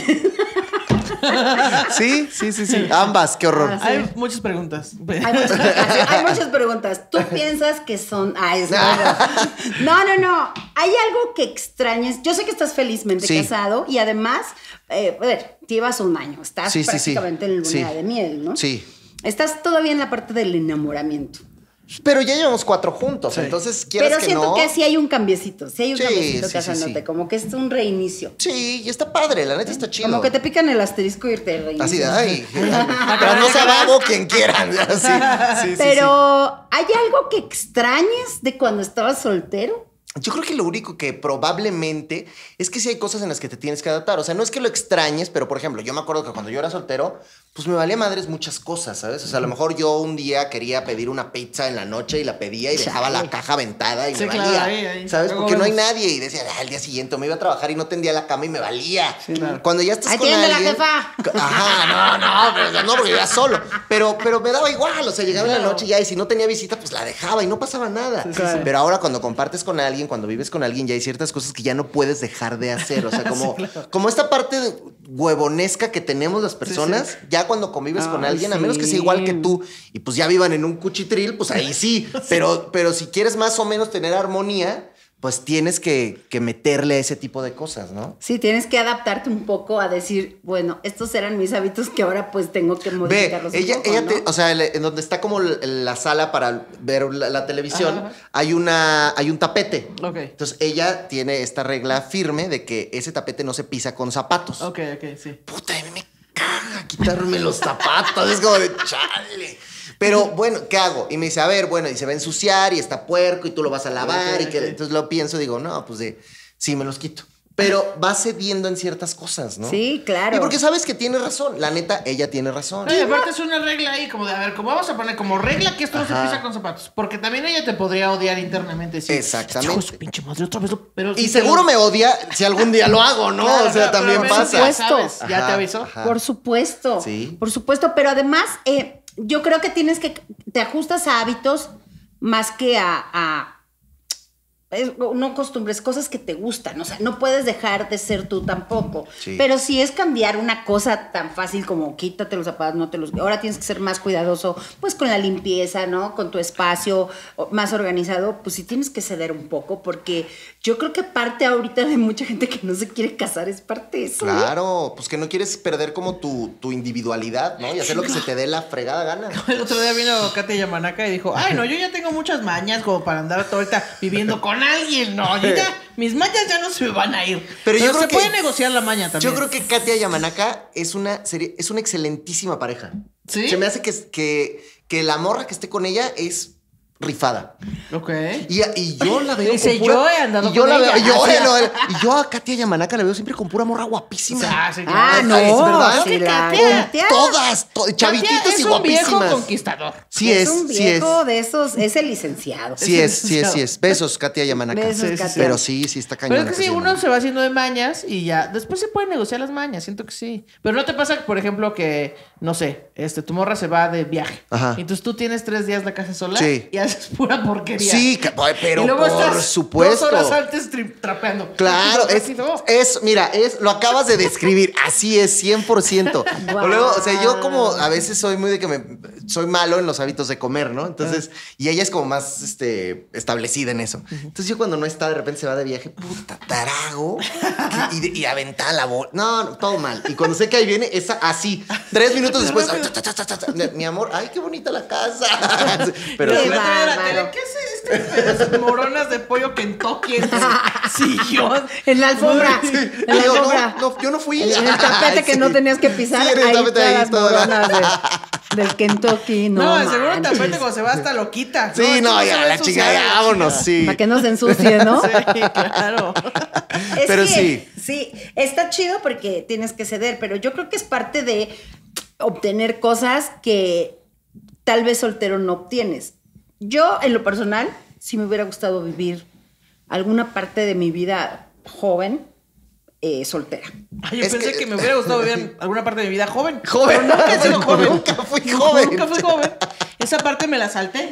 Sí, sí, sí, sí. Ambas, qué horror. Ah, Hay muchas preguntas. Hay muchas, hay muchas preguntas. ¿Tú piensas que son...? Ah, es verdad. No, no, no. Hay algo que extrañes. Yo sé que estás felizmente Sí. casado y además, eh, a ver, llevas un año. Estás Sí, sí, sí. prácticamente en luna Sí. de miel, ¿no? Sí. Estás todavía en la parte del enamoramiento. Pero ya llevamos cuatro juntos, Sí. entonces quieres Pero que siento no... que sí hay un cambiecito. Sí hay un Sí, cambiecito sí, sí, casándote. sí. Como que es un reinicio. Sí, y está padre, la neta está chido. Como que te pican el asterisco y te reinician. Así de, ay, tras no sea babo quien quieran. Sí, sí, sí, Pero, sí. ¿hay algo que extrañes de cuando estabas soltero? Yo creo que lo único que probablemente es que sí hay cosas en las que te tienes que adaptar. O sea, no es que lo extrañes, pero por ejemplo, yo me acuerdo que cuando yo era soltero, pues me valía madres muchas cosas, ¿sabes? O sea, a lo mejor yo un día quería pedir una pizza en la noche y la pedía y dejaba la caja aventada y Sí, me claro, valía. ahí, ahí. ¿Sabes? Luego Porque no hay vemos. nadie. Y decía, ah, el día siguiente me iba a trabajar y no tendía la cama y me valía. claro. Cuando ya estás con Atiende la alguien... jefa. Ajá, no, no, pero no, porque yo era solo. Pero, pero me daba igual, o sea, llegaba en la Claro. noche ya y si no tenía visita, pues la dejaba y no pasaba nada. Sí, sí, sí. Pero ahora cuando compartes con alguien, cuando vives con alguien, ya hay ciertas cosas que ya no puedes dejar de hacer. O sea, como, como esta parte huevonesca que tenemos las personas, ya cuando convives con Ay, alguien, a menos que sea sí. igual que tú y pues ya vivan en un cuchitril, pues ahí sí. Pero, pero si quieres más o menos tener armonía, pues tienes que, que meterle a ese tipo de cosas, ¿no? Sí, tienes que adaptarte un poco a decir, bueno, estos eran mis hábitos que ahora pues tengo que Ve, modificarlos un ella, poco, ella ¿no? te- o sea, el- en donde está como l- la sala para ver la, la televisión, Ajá. hay una, hay un tapete. Ok. Entonces ella tiene esta regla firme de que ese tapete no se pisa con zapatos. Ok, ok, sí. Puta, a mí me caga quitarme los zapatos. Es como de chale. Pero bueno, ¿qué hago? Y me dice, a ver, bueno, y se va a ensuciar y está puerco y tú lo vas a lavar. Ok, y que, ok. entonces lo pienso, digo, no, pues de, sí, me los quito. Pero va cediendo en ciertas cosas, ¿no? Sí, claro. Y porque sabes que tiene razón. La neta, ella tiene razón. No, y aparte es una regla ahí, como de, a ver, como vamos a poner como regla que esto no se Ajá. pisa con zapatos. Porque también ella te podría odiar internamente. Sí. Exactamente. Hijo de su pinche madre, otra vez lo... Pero Y sí, seguro pero- me odia si algún día lo hago, ¿no? Claro, o sea, claro, también pero pasa. Ya sabes, ya Ajá, te avisó. ajá. Por supuesto. Sí. Por supuesto, pero además eh, yo creo que tienes que, te ajustas a hábitos más que a, a, Es, no costumbres, cosas que te gustan, o sea, no puedes dejar de ser tú tampoco. Sí. Pero si es cambiar una cosa tan fácil como quítate los zapatos, no te los... Ahora tienes que ser más cuidadoso, pues con la limpieza, ¿no? Con tu espacio más organizado, pues sí tienes que ceder un poco, porque yo creo que parte ahorita de mucha gente que no se quiere casar es parte de eso. Claro, pues que no quieres perder como tu, tu individualidad, ¿no? Y hacer lo que se te dé la fregada gana. El otro día vino Katia Yamanaka y dijo, ay, no, yo ya tengo muchas mañas como para andar todo ahorita viviendo con alguien. No, yo ya, mis mañas ya no se me van a ir. Pero yo creo se que- puede negociar la maña también. Yo creo que Katia Yamanaka es una, serie, es una excelentísima pareja. ¿Sí? Se me hace que, que, que la morra que esté con ella es rifada. Ok. Y, y yo la veo Dice, con pura... yo he andado y yo con la ella. veo, yo, Así. no, y yo a Katia Yamanaka la veo siempre con pura morra guapísima. Ah, sí, Ah, claro. no, Ay, es verdad. sí, la Katia- Katia. Todas, to- chavititos Katia es y un viejo guapísimas. conquistador. Sí es, un sí es. viejo de esos, es el licenciado. Sí es, sí es, sí es. Besos, Katia Yamanaka. Besos, Sí, sí, Katia. Pero sí, sí está Pero cañona. es que sí, Katia uno Yamanaka. se va haciendo de mañas y ya. Después se pueden negociar las mañas, siento que sí. Pero no te pasa, por ejemplo, que, no sé, este, tu morra se va de viaje. Ajá. Y entonces tú tienes tres días la casa sola Sí. y haces pura porquería. Sí, ca- pero y luego por estás supuesto. dos horas antes tri- trapeando. Claro, es, Así, ¿no? es, mira, es, lo acabas de describir, así es, cien por ciento. Wow. O luego, o sea, yo como a veces soy muy de que me, soy malo en los hábitos de comer, ¿no? Entonces, y ella es como más, este, establecida en eso. Entonces yo cuando no está, de repente se va de viaje, puta, tarago, y, y, y aventa la bola. No, no, todo mal. Y cuando sé que ahí viene, es así, tres minutos después, ta, ta, ta, ta, ta, ta, mi amor, ay, qué bonita la casa. Pero Pero sí, de repente veo la bárbaro. tele, ¿qué es este? Esas moronas de pollo Kentucky en el sillón. En la alfombra. Sí. En la Y yo, alfombra. no, no, yo no fui. En el tapete que Sí. no tenías que pisar. Sí, en el ahí tapete todas ahí, las todo. moronas de- del Kentucky. No, No, de seguro el manches. tapete cuando se va hasta lo quita. Sí, esto no, se ya, va a la ensuciar, chingada, la vámonos, chingada. sí. Para que no se ensucie, ¿no? Sí, claro. Es Pero que, sí. Sí, está chido porque tienes que ceder, pero yo creo que es parte de obtener cosas que tal vez soltero no obtienes. Yo, en lo personal, sí me hubiera gustado vivir alguna parte de mi vida joven eh, soltera. Ay, yo Es pensé que- que... me hubiera gustado vivir en alguna parte de mi vida joven. Joven. Pero nunca he sido joven. Nunca fui joven. Nunca fui joven. Esa parte me la salté.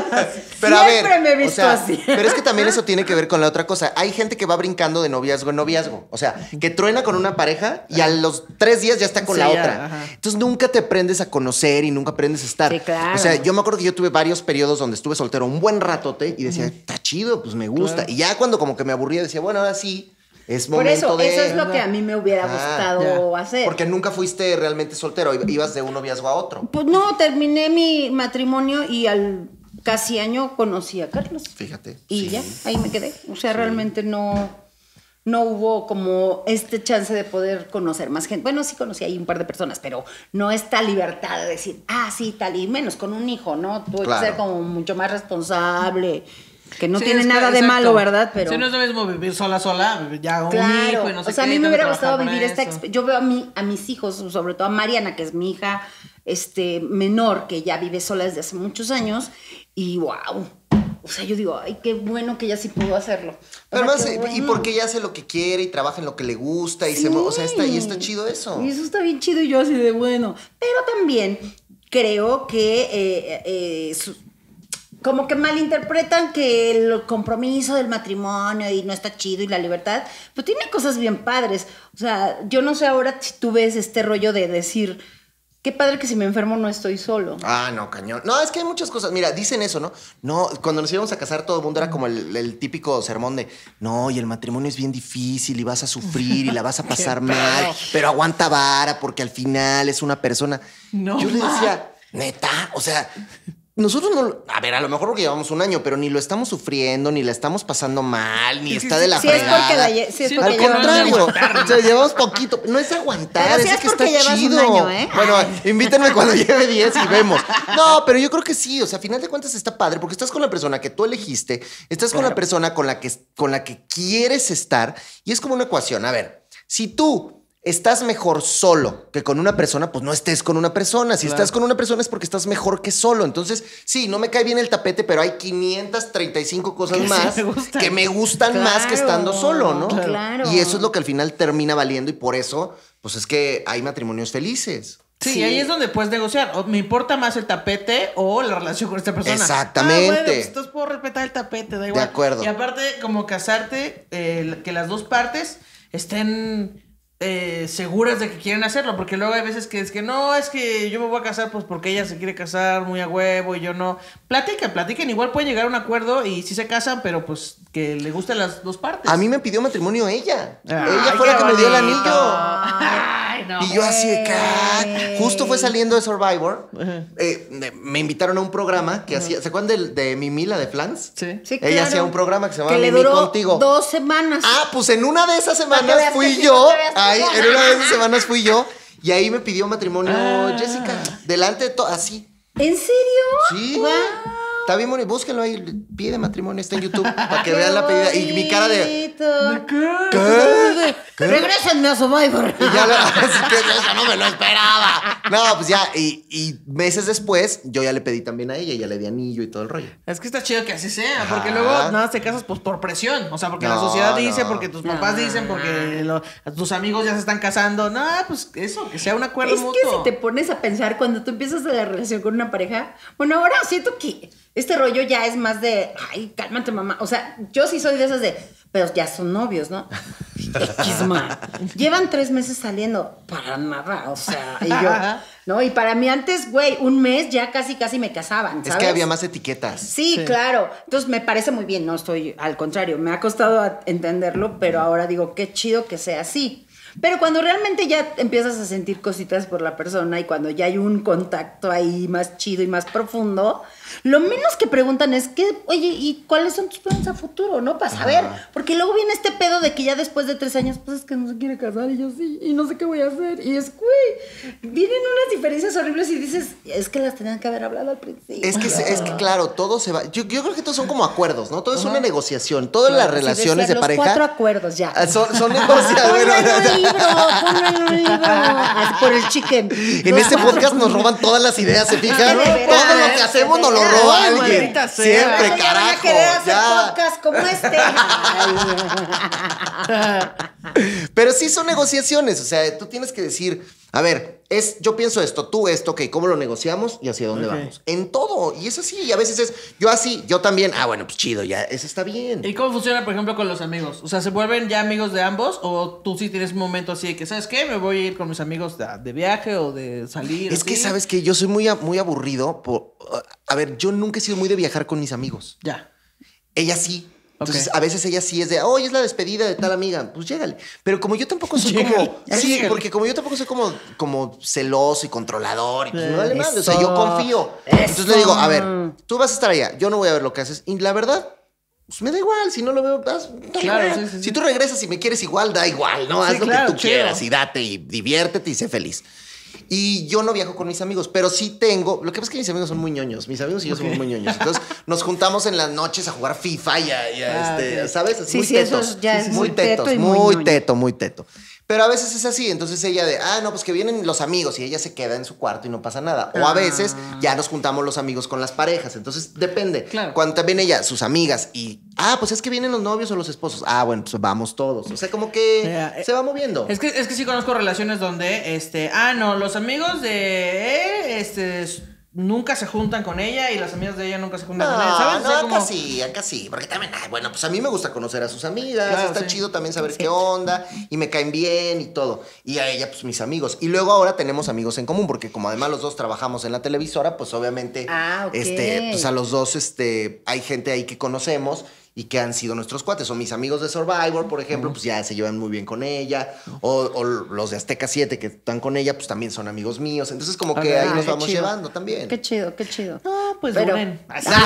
Pero a ver, Siempre me he visto o sea, así. pero es que también eso tiene que ver con la otra cosa. Hay gente que va brincando de noviazgo en noviazgo. O sea, que truena con una pareja y a los tres días ya está con Sí, la ya, otra. ajá. Entonces nunca te aprendes a conocer y nunca aprendes a estar. Sí, claro. O sea, yo me acuerdo que yo tuve varios periodos donde estuve soltero un buen ratote y decía, está chido, pues me gusta. Claro. Y ya cuando como que me aburría decía, bueno, ahora sí, es Por momento eso, de... eso es lo que a mí me hubiera Ah, gustado ya. hacer. Porque nunca fuiste realmente soltero, ibas de un noviazgo a otro. Pues no, terminé mi matrimonio y al casi año conocí a Carlos. Fíjate. Y sí. ya, ahí me quedé. O sea, realmente no, no hubo como este chance de poder conocer más gente. Bueno, sí conocí ahí un par de personas, pero no esta libertad de decir, ah, sí, tal, y menos con un hijo, ¿no? Tuve Claro. que ser como mucho más responsable, que no Sí, tiene es que- nada de exacto. malo, ¿verdad? Pero Sí, no es lo mismo vivir sola, sola, vivir ya un claro, hijo y no sé o sea, a qué, mí me tengo que hubiera trabajar gustado con vivir esta eso. experiencia. Yo veo a, mí, a mis hijos, sobre todo a Mariana, que es mi hija este, menor, que ya vive sola desde hace muchos años, y wow. O sea, yo digo, ay, qué bueno que ella sí pudo hacerlo. O Pero sea, además, qué y bueno. porque ella hace lo que quiere y trabaja en lo que le gusta y se... mo- O sea, está, y está chido eso. Y eso está bien chido y yo así de bueno. Pero también creo que eh, eh, su- como que malinterpretan que el compromiso del matrimonio y no está chido y la libertad, pero tiene cosas bien padres. O sea, yo no sé ahora si tú ves este rollo de decir, qué padre que si me enfermo no estoy solo. Ah, no, cañón. No, es que hay muchas cosas. Mira, dicen eso, ¿no? No, cuando nos íbamos a casar todo el mundo era como el, el típico sermón de, no, y el matrimonio es bien difícil y vas a sufrir y la vas a pasar mal, pero aguanta vara porque al final es una persona. No, Yo le ma. decía, neta, o sea... Nosotros no, lo- a ver, a lo mejor porque llevamos un año, pero ni lo estamos sufriendo, ni la estamos pasando mal, ni Sí, está sí, de la sí, es fregada. porque la lle- sí es Sí, porque Al llevamos contrario, aguantar. o sea, llevamos poquito. No es aguantar, Pero sí es, es que porque está llevas un chido. año, ¿eh? Bueno, Ay. invítenme cuando lleve diez y vemos. No, pero yo creo que sí. O sea, a final de cuentas está padre porque estás con la persona que tú elegiste, estás con la persona con la que, con la que quieres estar y es como una ecuación. A ver, si tú estás mejor solo que con una persona, pues no estés con una persona. Si Claro. estás con una persona es porque estás mejor que solo. Entonces, sí, no me cae bien el tapete, pero hay quinientas treinta y cinco cosas Que sí más me gustan. que me gustan más que estando solo, ¿no? Claro. Y eso es lo que al final termina valiendo y por eso, pues es que hay matrimonios felices. Sí, Sí. ahí es donde puedes negociar. O me importa más el tapete o la relación con esta persona. Exactamente. Ah, bueno, pues entonces puedo respetar el tapete, da igual. De acuerdo. Y aparte, como casarte, eh, que las dos partes estén eh, seguras de que quieren hacerlo. Porque luego hay veces que es que no, es que yo me voy a casar pues porque ella se quiere casar muy a huevo y yo no. Platiquen, platiquen. Igual pueden llegar a un acuerdo y sí se casan, pero pues que le gusten las dos partes. A mí me pidió matrimonio ella. Ay, ella fue qué la que me dio el bonito. anillo. Ay, no. Y yo así de que, ah, güey. justo fue saliendo de Survivor. Ajá. eh, me, me invitaron a un programa que hacía. ¿Se acuerdan de, de Mimi, la de Flans? Sí. Sí, Ella claro. hacía un programa que se llamaba Que le Mimi duró Contigo. dos semanas. Ah, pues en una de esas Para que semanas veas que fui sí, yo. para que veas que Ahí, sí. en una de esas semanas fui yo. Y ahí me pidió matrimonio Ah. Jessica. Delante de todo, así. ¿En serio? Sí. Guau. Está bien bonito. Búsquenlo ahí. Pide matrimonio. Está en YouTube. Para que Qué vean la pedida. Y mi cara de. bonito. ¿Qué? ¿Qué? Regrésenme a Survivor. Y ya lo, así que eso no me lo esperaba. No, pues ya, y, y meses después, yo ya le pedí también a ella, ya le di anillo y todo el rollo. Es que está chido que así sea, Ajá. porque luego nada te casas pues por presión, o sea, porque la No, sociedad dice, no. porque tus papás No. dicen, porque lo- tus amigos ya se están casando, no, pues eso, que sea un acuerdo Es mutuo. que si te pones a pensar cuando tú empiezas la relación con una pareja, bueno, ahora siento que este rollo ya es más de, ay, cálmate, mamá. O sea, yo sí soy de esas de, pero ya son novios, ¿no? Xma. Llevan tres meses saliendo, para nada, o sea, y yo, ¿no? Y para mí antes, güey, un mes ya casi, casi me casaban, ¿sabes? Es que había más etiquetas. Sí, Sí. claro. Entonces me parece muy bien, no estoy al contrario, me ha costado a- entenderlo, pero ahora digo, qué chido que sea así. Pero cuando realmente ya empiezas a sentir cositas por la persona y cuando ya hay un contacto ahí más chido y más profundo, lo menos que preguntan es que, oye, ¿y cuáles son tus planes a futuro, no? Para saber. Porque luego viene este pedo de que ya después de tres años, pues es que no se quiere casar y yo sí, y no sé qué voy a hacer. Y es, güey, vienen unas diferencias horribles y dices, es que las tenían que haber hablado al principio. Es que, se- es que claro, todo se va. Yo, yo creo que todos son como acuerdos, ¿no? Todo es una negociación. Todas las Sí, relaciones decía, de pareja. Los cuatro acuerdos ya. ah, Son, son negociaciones. Ponlo en un libro, ponlo en un libro. Así por el chicken. En este podcast nos roban todas las ideas, ¿se fijan? De veras, Todo lo que hacemos nos lo roba Ay, alguien. maldita sea. Siempre, Ya van a carajo. querer hacer Ya. podcast como este. Pero sí son negociaciones. O sea, tú tienes que decir, a ver, es, yo pienso esto, tú esto, ok, ¿cómo lo negociamos y hacia dónde Ok. vamos? En todo. Y es así. Y a veces es, yo así, yo también. Ah, bueno, pues chido, ya, eso está bien. ¿Y cómo funciona, por ejemplo, con los amigos? O sea, ¿se vuelven ya amigos de ambos? ¿O tú sí tienes un momento así de que, ¿sabes qué? Me voy a ir con mis amigos de, de viaje o de salir. Es que, así? ¿sabes que Yo soy muy, a- muy aburrido. Por, a ver, yo nunca he sido muy de viajar con mis amigos. Ya. Ella sí. Entonces, Ok. a veces ella sí es de, oye, es la despedida de tal amiga. Pues llégale. Pero como yo tampoco soy Llégale. como. Sí, Llégale. porque como yo tampoco soy como, como celoso y controlador. Y pues Eh, me vale madre. O sea, eso. yo confío. Entonces le digo, a ver, tú vas a estar allá. Yo no voy a ver lo que haces. Y la verdad, pues me da igual. Si no lo veo, vas, da Claro, igual. sí, sí, sí. Si tú regresas y me quieres igual, da igual, ¿no? Sí, Haz lo claro, que tú chido. quieras y date y diviértete y sé feliz. Y yo no viajo con mis amigos, pero sí tengo. Lo que pasa es que mis amigos son muy ñoños. Mis amigos y yo somos muy ñoños. Entonces nos juntamos en las noches a jugar FIFA y a, y a, Ah, este, ok. ¿sabes? Es Sí, muy sí, eso tetos. ya es muy muy teto tetos, y muy muy ñoño. teto, muy teto. Pero a veces es así. Entonces ella de, ah, no, pues que vienen los amigos y ella se queda en su cuarto y no pasa nada. O a Ah. veces ya nos juntamos los amigos con las parejas. Entonces depende. Claro. Cuando también ella, sus amigas y, ah, pues es que vienen los novios o los esposos. Ah, bueno, pues vamos todos. O sea, como que Ya, eh, se va moviendo. Es que, es que sí conozco relaciones donde, este, ah, no, los amigos de él, este, s- nunca se juntan con ella y las amigas de ella nunca se juntan No, con él, ¿sabes? O no, sea, acá como- sí, acá sí. Porque también, ay, bueno, pues a mí me gusta conocer a sus amigas. Claro, está sí. chido también saber qué onda. Y me caen bien y todo. Y a ella, pues mis amigos. Y luego ahora tenemos amigos en común. Porque como además los dos trabajamos en la televisora, pues obviamente, Ah, ok. este, pues a los dos, este, hay gente ahí que conocemos y que han sido nuestros cuates. O mis amigos de Survivor, por ejemplo, pues ya se llevan muy bien con ella. O, o los de Azteca siete que están con ella, pues también son amigos míos. Entonces como que Ok. ahí Ah, nos qué vamos chido. llevando también. Qué chido, qué chido. No, pues Pero- duren.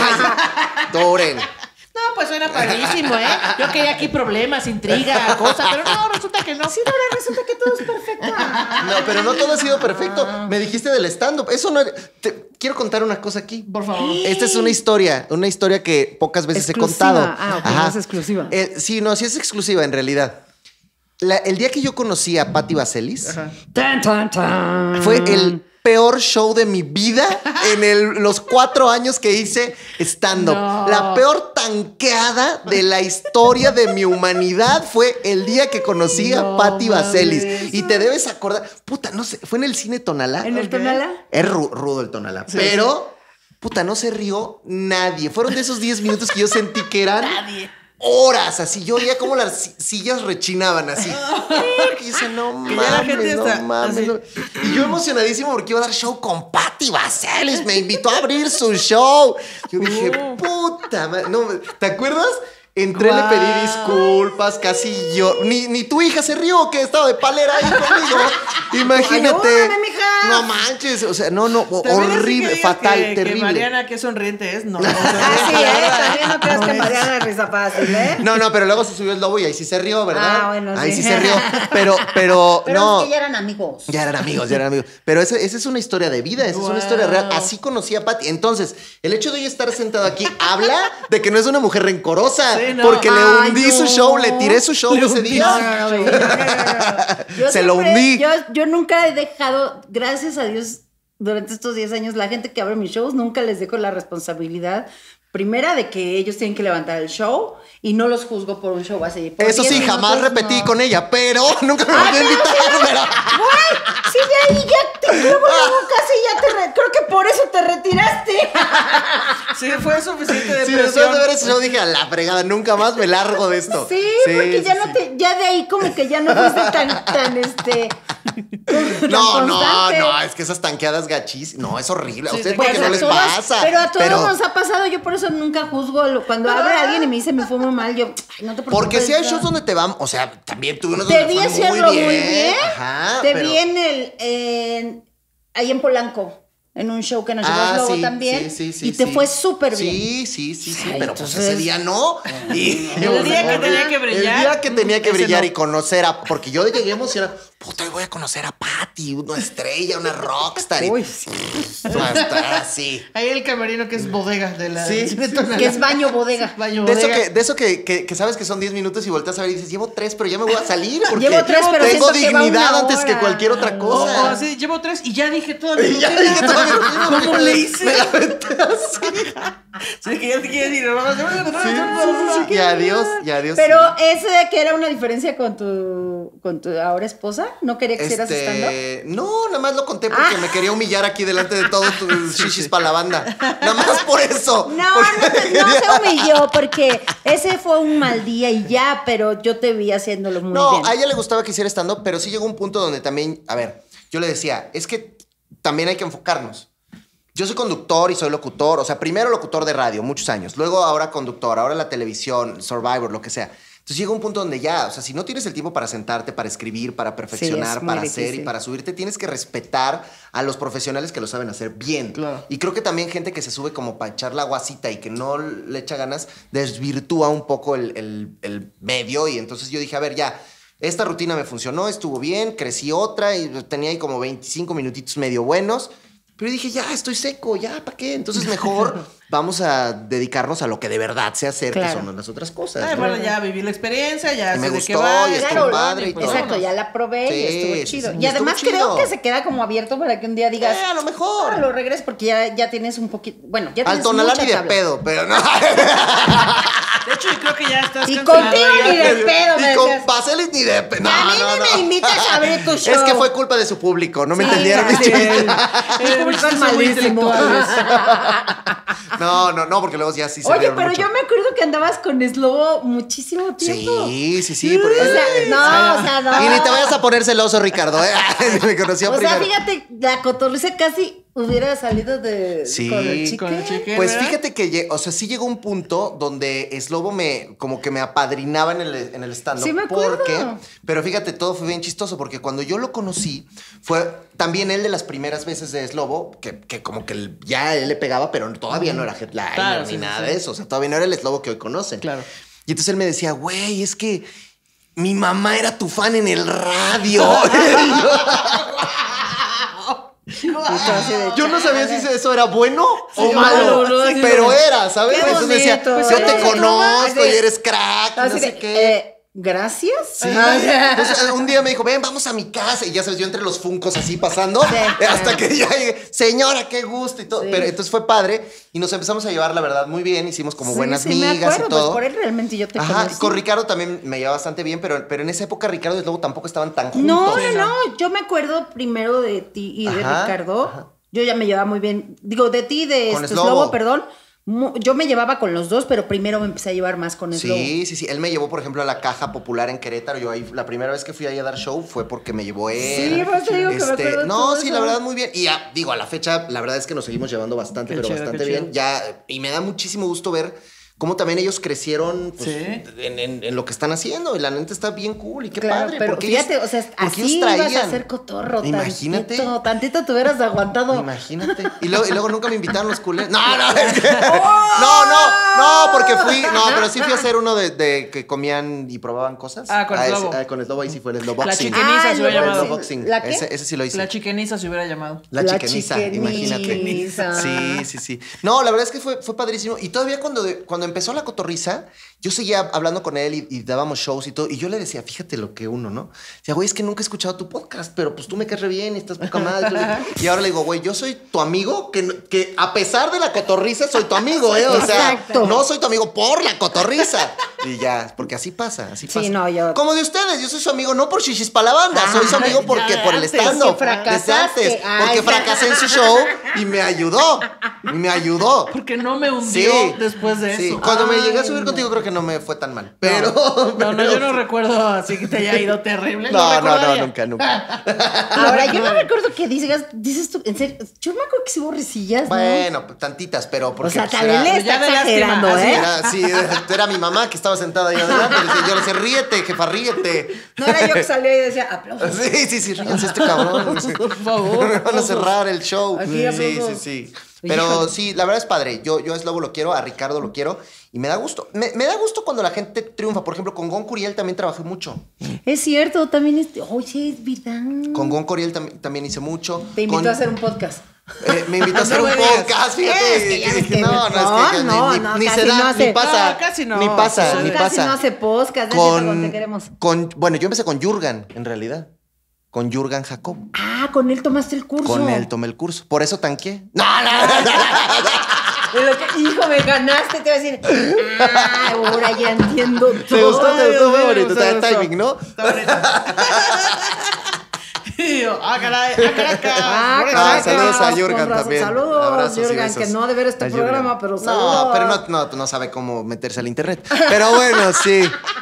Doren. No, pues suena padrísimo, ¿eh? Yo quería aquí problemas, intriga, cosas, pero no, resulta que no. Sí, ahora resulta que todo es perfecto. No, pero no todo ha sido perfecto. Me dijiste del stand-up. Eso no... Te, quiero contar una cosa aquí. Por favor. Esta es una historia, una historia que pocas veces Exclusiva. he contado. Ah, ok, no es exclusiva. Eh, sí, no, sí es exclusiva en realidad. la, el día que yo conocí a Patti Vaselis, Tan, tan, tan. fue el peor show de mi vida en el, los cuatro años que hice stand-up. No. La peor tanqueada de la historia de mi humanidad fue el día que conocí No a Patti Vaselis. mames. Y te debes acordar, puta, no sé, fue en el cine Tonalá. ¿En el Ok. Tonalá? Es ru- rudo el Tonalá, pero, puta, no se rió nadie. Fueron de esos diez minutos que yo sentí que eran... Nadie. Horas, así yo oía como las si- sillas rechinaban así. Y yo decía, no Que ya la mames, gente no está mames. así. no. Y yo emocionadísimo porque iba a dar show con Patti Vaselis. Me invitó a abrir su show. Yo dije, Uh. puta madre. No, ¿te acuerdas? Entré, Guau. le pedí disculpas, casi yo. Ni, ni tu hija se rió, que estaba de palera ahí conmigo. Imagínate. Ayúdame, mija. No manches, o sea, no, no, También así horrible, que digas fatal, que, terrible. Que Mariana, qué sonriente es. No, no, Ah, sí, ¿eh? También no creas que es. Mariana es risa fácil, ¿eh? No, no, pero luego se subió el lobo y ahí sí se rió, ¿verdad? Ah, bueno, ahí sí. sí se rió. Pero, pero, Pero no. es que ya eran amigos. Ya eran amigos, ya eran amigos. Pero esa, esa es una historia de vida, esa es una Wow. historia real. Así conocí a Patti. Entonces, el hecho de ella estar sentado aquí habla de que no es una mujer rencorosa. Sí, no. Porque le Ay, hundí no. su show, le tiré su show Le ese hundí día. No, no, no, no, no, no, no. Yo Se lo siempre- hundí. Yo, yo nunca he dejado, gracias a Dios, durante estos diez años, la gente que abre mis shows, nunca les dejo la responsabilidad. Primera, de que ellos tienen que levantar el show y no los juzgo por un show así. Por Eso diez sí, jamás minutos, repetí no. con ella, pero nunca me Ah, volvió a pero invitar. sí, pero- Güey, sí, de ahí ya te clavo la boca, sí, ya te re- creo que por eso te retiraste. Sí, fue suficiente de Sí, después presión. de ver ese show dije, a la fregada, nunca más me largo de esto. Sí, porque sí, ya sí, no sí. te, ya de ahí como que ya no fuiste tan, tan este. tan No, no, constante. no, es que esas tanqueadas gachis, no, es horrible. A Sí, ustedes sí, porque pues no a les todos- pasa. Pero a todos nos ha pasado, yo por eso nunca juzgo. lo- Cuando abre alguien y me dice me fue muy mal, yo, ay, no te preocupes. Porque si hay ya. shows donde te van, o sea, también tuve unos Te donde vi fue hacerlo muy bien. Ajá, Te pero- vi en el, en, ahí en Polanco, en un show que nos llevó Ah, Slobo sí, también. sí, sí, sí, y te sí. fue súper bien. Sí, sí, sí, sí, Ay, pero pues entonces- ese día no. Y, El día que tenía que El brillar. día que tenía que ese brillar no. y conocer a... Porque yo llegué emocionado. Puta, hoy voy a conocer a Patti, una estrella, una rockstar. y- Uy, sí. Va a estar así. Ahí el camerino que es bodega de la Sí, del cine sí, Tonalá. Que es baño bodega. Baño De eso, bodega. que, de eso que, que, que sabes que son diez minutos y volteas a ver y dices, llevo tres, pero ya me voy a salir porque Llevo tres, pero tengo siento que va dignidad una antes que hora. cualquier otra O, cosa. o así, llevo tres y ya dije toda mi Y ya rutina. dije toda mi rutina, ¿Cómo porque le hice? me la aventé así. Sí, que ya te quieres ir. ¿No? Y adiós, y adiós. Pero sí. ese de que era una diferencia con tu, con tu ahora esposa, ¿no quería que hicieras stand-up? Este, no, nada más lo conté porque Ah. me quería humillar aquí delante de todos tus shishis para la banda. Nada más por eso. No, Porque no, te- no se humilló porque ese fue un mal día y ya, pero yo te vi haciéndolo muy No, bien. a ella le gustaba que hiciera stand-up, pero sí llegó un punto donde también, a ver, yo le decía, es que también hay que enfocarnos. Yo soy conductor y soy locutor, o sea, primero locutor de radio, muchos años, luego ahora conductor, ahora la televisión, Survivor, lo que sea. Entonces llega un punto donde ya, o sea, si no tienes el tiempo para sentarte, para escribir, para perfeccionar, muy para hacer y difícil. para subirte, tienes que respetar a los profesionales que lo saben hacer bien. Claro. Y creo que también gente que se sube como para echar la guasita y que no le echa ganas, desvirtúa un poco el, el- el medio. Y entonces yo dije, a ver, ya, esta rutina me funcionó, estuvo bien, crecí otra y tenía ahí como veinticinco minutitos medio buenos. Pero dije, ya, estoy seco, ya, ¿para qué? Entonces mejor vamos a dedicarnos a lo que de verdad sé hacer, Claro. que son las otras cosas. Ay, ¿no? bueno, ya viví la experiencia, ya Y me sé de qué gustó, va. y estuvo Claro, padre y pues, todo. Exacto, ya la probé Sí, y estuvo sí, chido. sí, y estuvo además chido. creo que se queda como abierto para que un día digas, Eh, a lo mejor. "Ah, lo regreses porque ya, ya tienes un poquito, bueno, ya Al tienes Tonalá mucha ni de tabla". pedo, pero no. De hecho, yo creo que ya estás Y cancelado contigo ya. ni de pedo, me Y con decías. Vaselis ni de pedo. No, a mí no, ni no. me invitas a abrir tu show. Es que fue culpa de su público, no me Sí, entendieron. sí. mis chistes. Eh, Son mis chistes son muy malísimos. intelectuales. No, no, no, porque luego ya sí se Oye, rieron pero mucho. yo me acuerdo que andabas con Slobo muchísimo tiempo. Sí, sí, sí. porque- O sea, no, o sea, no. Y ni te vayas a poner celoso, Ricardo. ¿eh? Me conoció O sea, primero. fíjate, la cotorriza casi hubiera salido de Sí, con el chique. con el chique. Pues ¿verdad? fíjate que, lle- o sea, sí llegó un punto donde Slobo me, como que me apadrinaba en el, en el stand-up. Sí, me acuerdo. Porque, pero fíjate, todo fue bien chistoso porque cuando yo lo conocí, fue también él de las primeras veces de Slobo, que, que como que él- ya él le pegaba, pero todavía no era headliner Claro, ni sí, sí, nada sí. de eso. O sea, todavía no era el Slobo que hoy conocen. Claro. Y entonces él me decía, güey, es que mi mamá era tu fan en el radio. Y tú así de, Yo no sabía si "Chale". eso era bueno o Sí, malo, malo, ¿no? Así pero como, era, ¿sabes? qué Entonces me decía, bonito, yo ¿eh? te Así, conozco y así. eres crack, y no Así sé de, qué. eh, Gracias. Sí. Entonces, un día me dijo, ven, vamos a mi casa. Y ya sabes, yo entre los funcos así pasando. Sí, hasta claro. que ya llegué, señora, qué gusto y todo. Sí. Pero entonces fue padre. Y nos empezamos a llevar, la verdad, muy bien. Hicimos como Sí, buenas sí, me migas acuerdo, y todo. Pues por él realmente yo te Ajá, conocí. con Ricardo también me llevaba bastante bien, pero, pero en esa época Ricardo y Slobo tampoco estaban tan juntos. No, no, no. Yo me acuerdo primero de ti y de Ajá, Ricardo. ajá. Yo ya me llevaba muy bien. Digo, de ti y de Con este Slobo. Slobo, perdón. Mu- Yo me llevaba con los dos, pero primero me empecé a llevar más con Slobo. Sí, sí, sí. Él me llevó, por ejemplo, a la Caja Popular en Querétaro. Yo ahí, la primera vez que fui ahí a dar show fue porque me llevó él. Sí, pues te digo que me acuerdo de No, todo sí, eso. la verdad, muy bien. Y ya, digo, a la fecha, la verdad es que nos seguimos llevando bastante, Qué pero chido, bastante qué bien. chido. Ya, y me da muchísimo gusto ver cómo también ellos crecieron pues, Sí. en, en- en lo que están haciendo. Y la neta está bien cool y qué Claro, padre. pero porque fíjate, ellos- o sea, porque así ellos ibas a traían. hacer cotorro. Imagínate. Tantito, tantito te hubieras aguantado. Imagínate. Y luego, y luego nunca me invitaron los culés. No, no, es que- no, no, no, porque fui. No, pero sí fui a hacer uno de, de que comían y probaban cosas. Ah, con el ese- Slobo. ah, con el Slobo, ahí sí fue el Slobo La Boxing. chiqueniza Ah, se hubiera el llamado. Slobo Boxing. ¿La qué? Ese, ese sí lo hice. La chiqueniza se hubiera llamado. La La chiqueniza, chiqueniza. imagínate. Sí, sí, sí. No, la verdad es que fue, fue padrísimo. Y todavía cuando, cuando empezó la cotorriza, yo seguía hablando con él y, y dábamos shows y todo. Y yo le decía, fíjate lo que uno, ¿no? Decía, güey, es que nunca he escuchado tu podcast, pero pues tú me caes re bien y estás poca madre. Y ahora le digo, güey, yo soy tu amigo, que, no- que a pesar de la cotorriza, soy tu amigo, ¿eh? O sea, Exacto. no soy tu amigo por la cotorriza. Y ya, porque así pasa, así Sí, pasa. no, yo- Como de ustedes, yo soy su amigo no por chichis pa' la banda, soy su Ay, amigo ya porque de por el antes, stand-up. que fracasaste. Desde antes, porque Ay. fracasé en su show y me ayudó. Y me ayudó. Porque no me Sí. hundió después de Sí, eso. cuando me Ay, llegué a subir no. contigo creo que no me fue tan mal. Pero... No, no, yo no recuerdo así que te haya ido terrible. No, no, no, recordaría. nunca, nunca. Ahora, yo no recuerdo que dices, dices tú, en serio, yo me acuerdo que sí hubo risillas, ¿no? Bueno, tantitas, pero porque O sea, pues, también era- le está ya de lástima, exagerando, así ¿eh? era, sí, era, era mi mamá que estaba sentada ahí adelante. Y decía- yo le decía, ríete, jefa, ríete. No era yo que salía y decía, aplausos. Sí, sí, sí, ríense este cabrón. Por favor. Me van a cerrar el show. Aquí Sí, aplausos. sí, sí. Pero Híjole. sí, la verdad es padre. Yo, yo a Slobo lo quiero, a Ricardo lo quiero y me da gusto. Me, me da gusto cuando la gente triunfa. Por ejemplo, con Gon Curiel también trabajé mucho. Es cierto, también este. Oye, es verdad. Con Gon Curiel tam- también hice mucho. Te invitó Con- a hacer un podcast. Eh, me invitó a hacer No un me digas. podcast, fíjate. Es que ya Y ves dije, que no, me- no, es que ya no, ni, no, ni casi se da, no hace- ni pasa. No, casi no. Ni pasa, Sí, ni Casi pasa. no hace podcast, de con... te queremos. con, bueno, yo empecé con Jurgen, en realidad. Con Jurgen Jacob. Ah, con él tomaste el curso. Con él tomé el curso. Por eso tanqué. No, no, no, no, no. De lo que, hijo, me ganaste, te voy a decir. Ah, ahora ya entiendo todo. ¿Te gustó? ¿Te Ay, gustó? Fue Dios mío, bonito. me Está de gustó. timing, ¿no? Está bonito. Y yo, ah, caray, ah, Caracas. Ah, Por eso. Ah, Caracas, saludos a con Jurgen razón. también. Saludos, Abrazos y Jurgen, besos. que no de ver este A Jurgen. programa, pero saludos. No, pero no, no, no sabe cómo meterse al internet. Pero bueno, sí.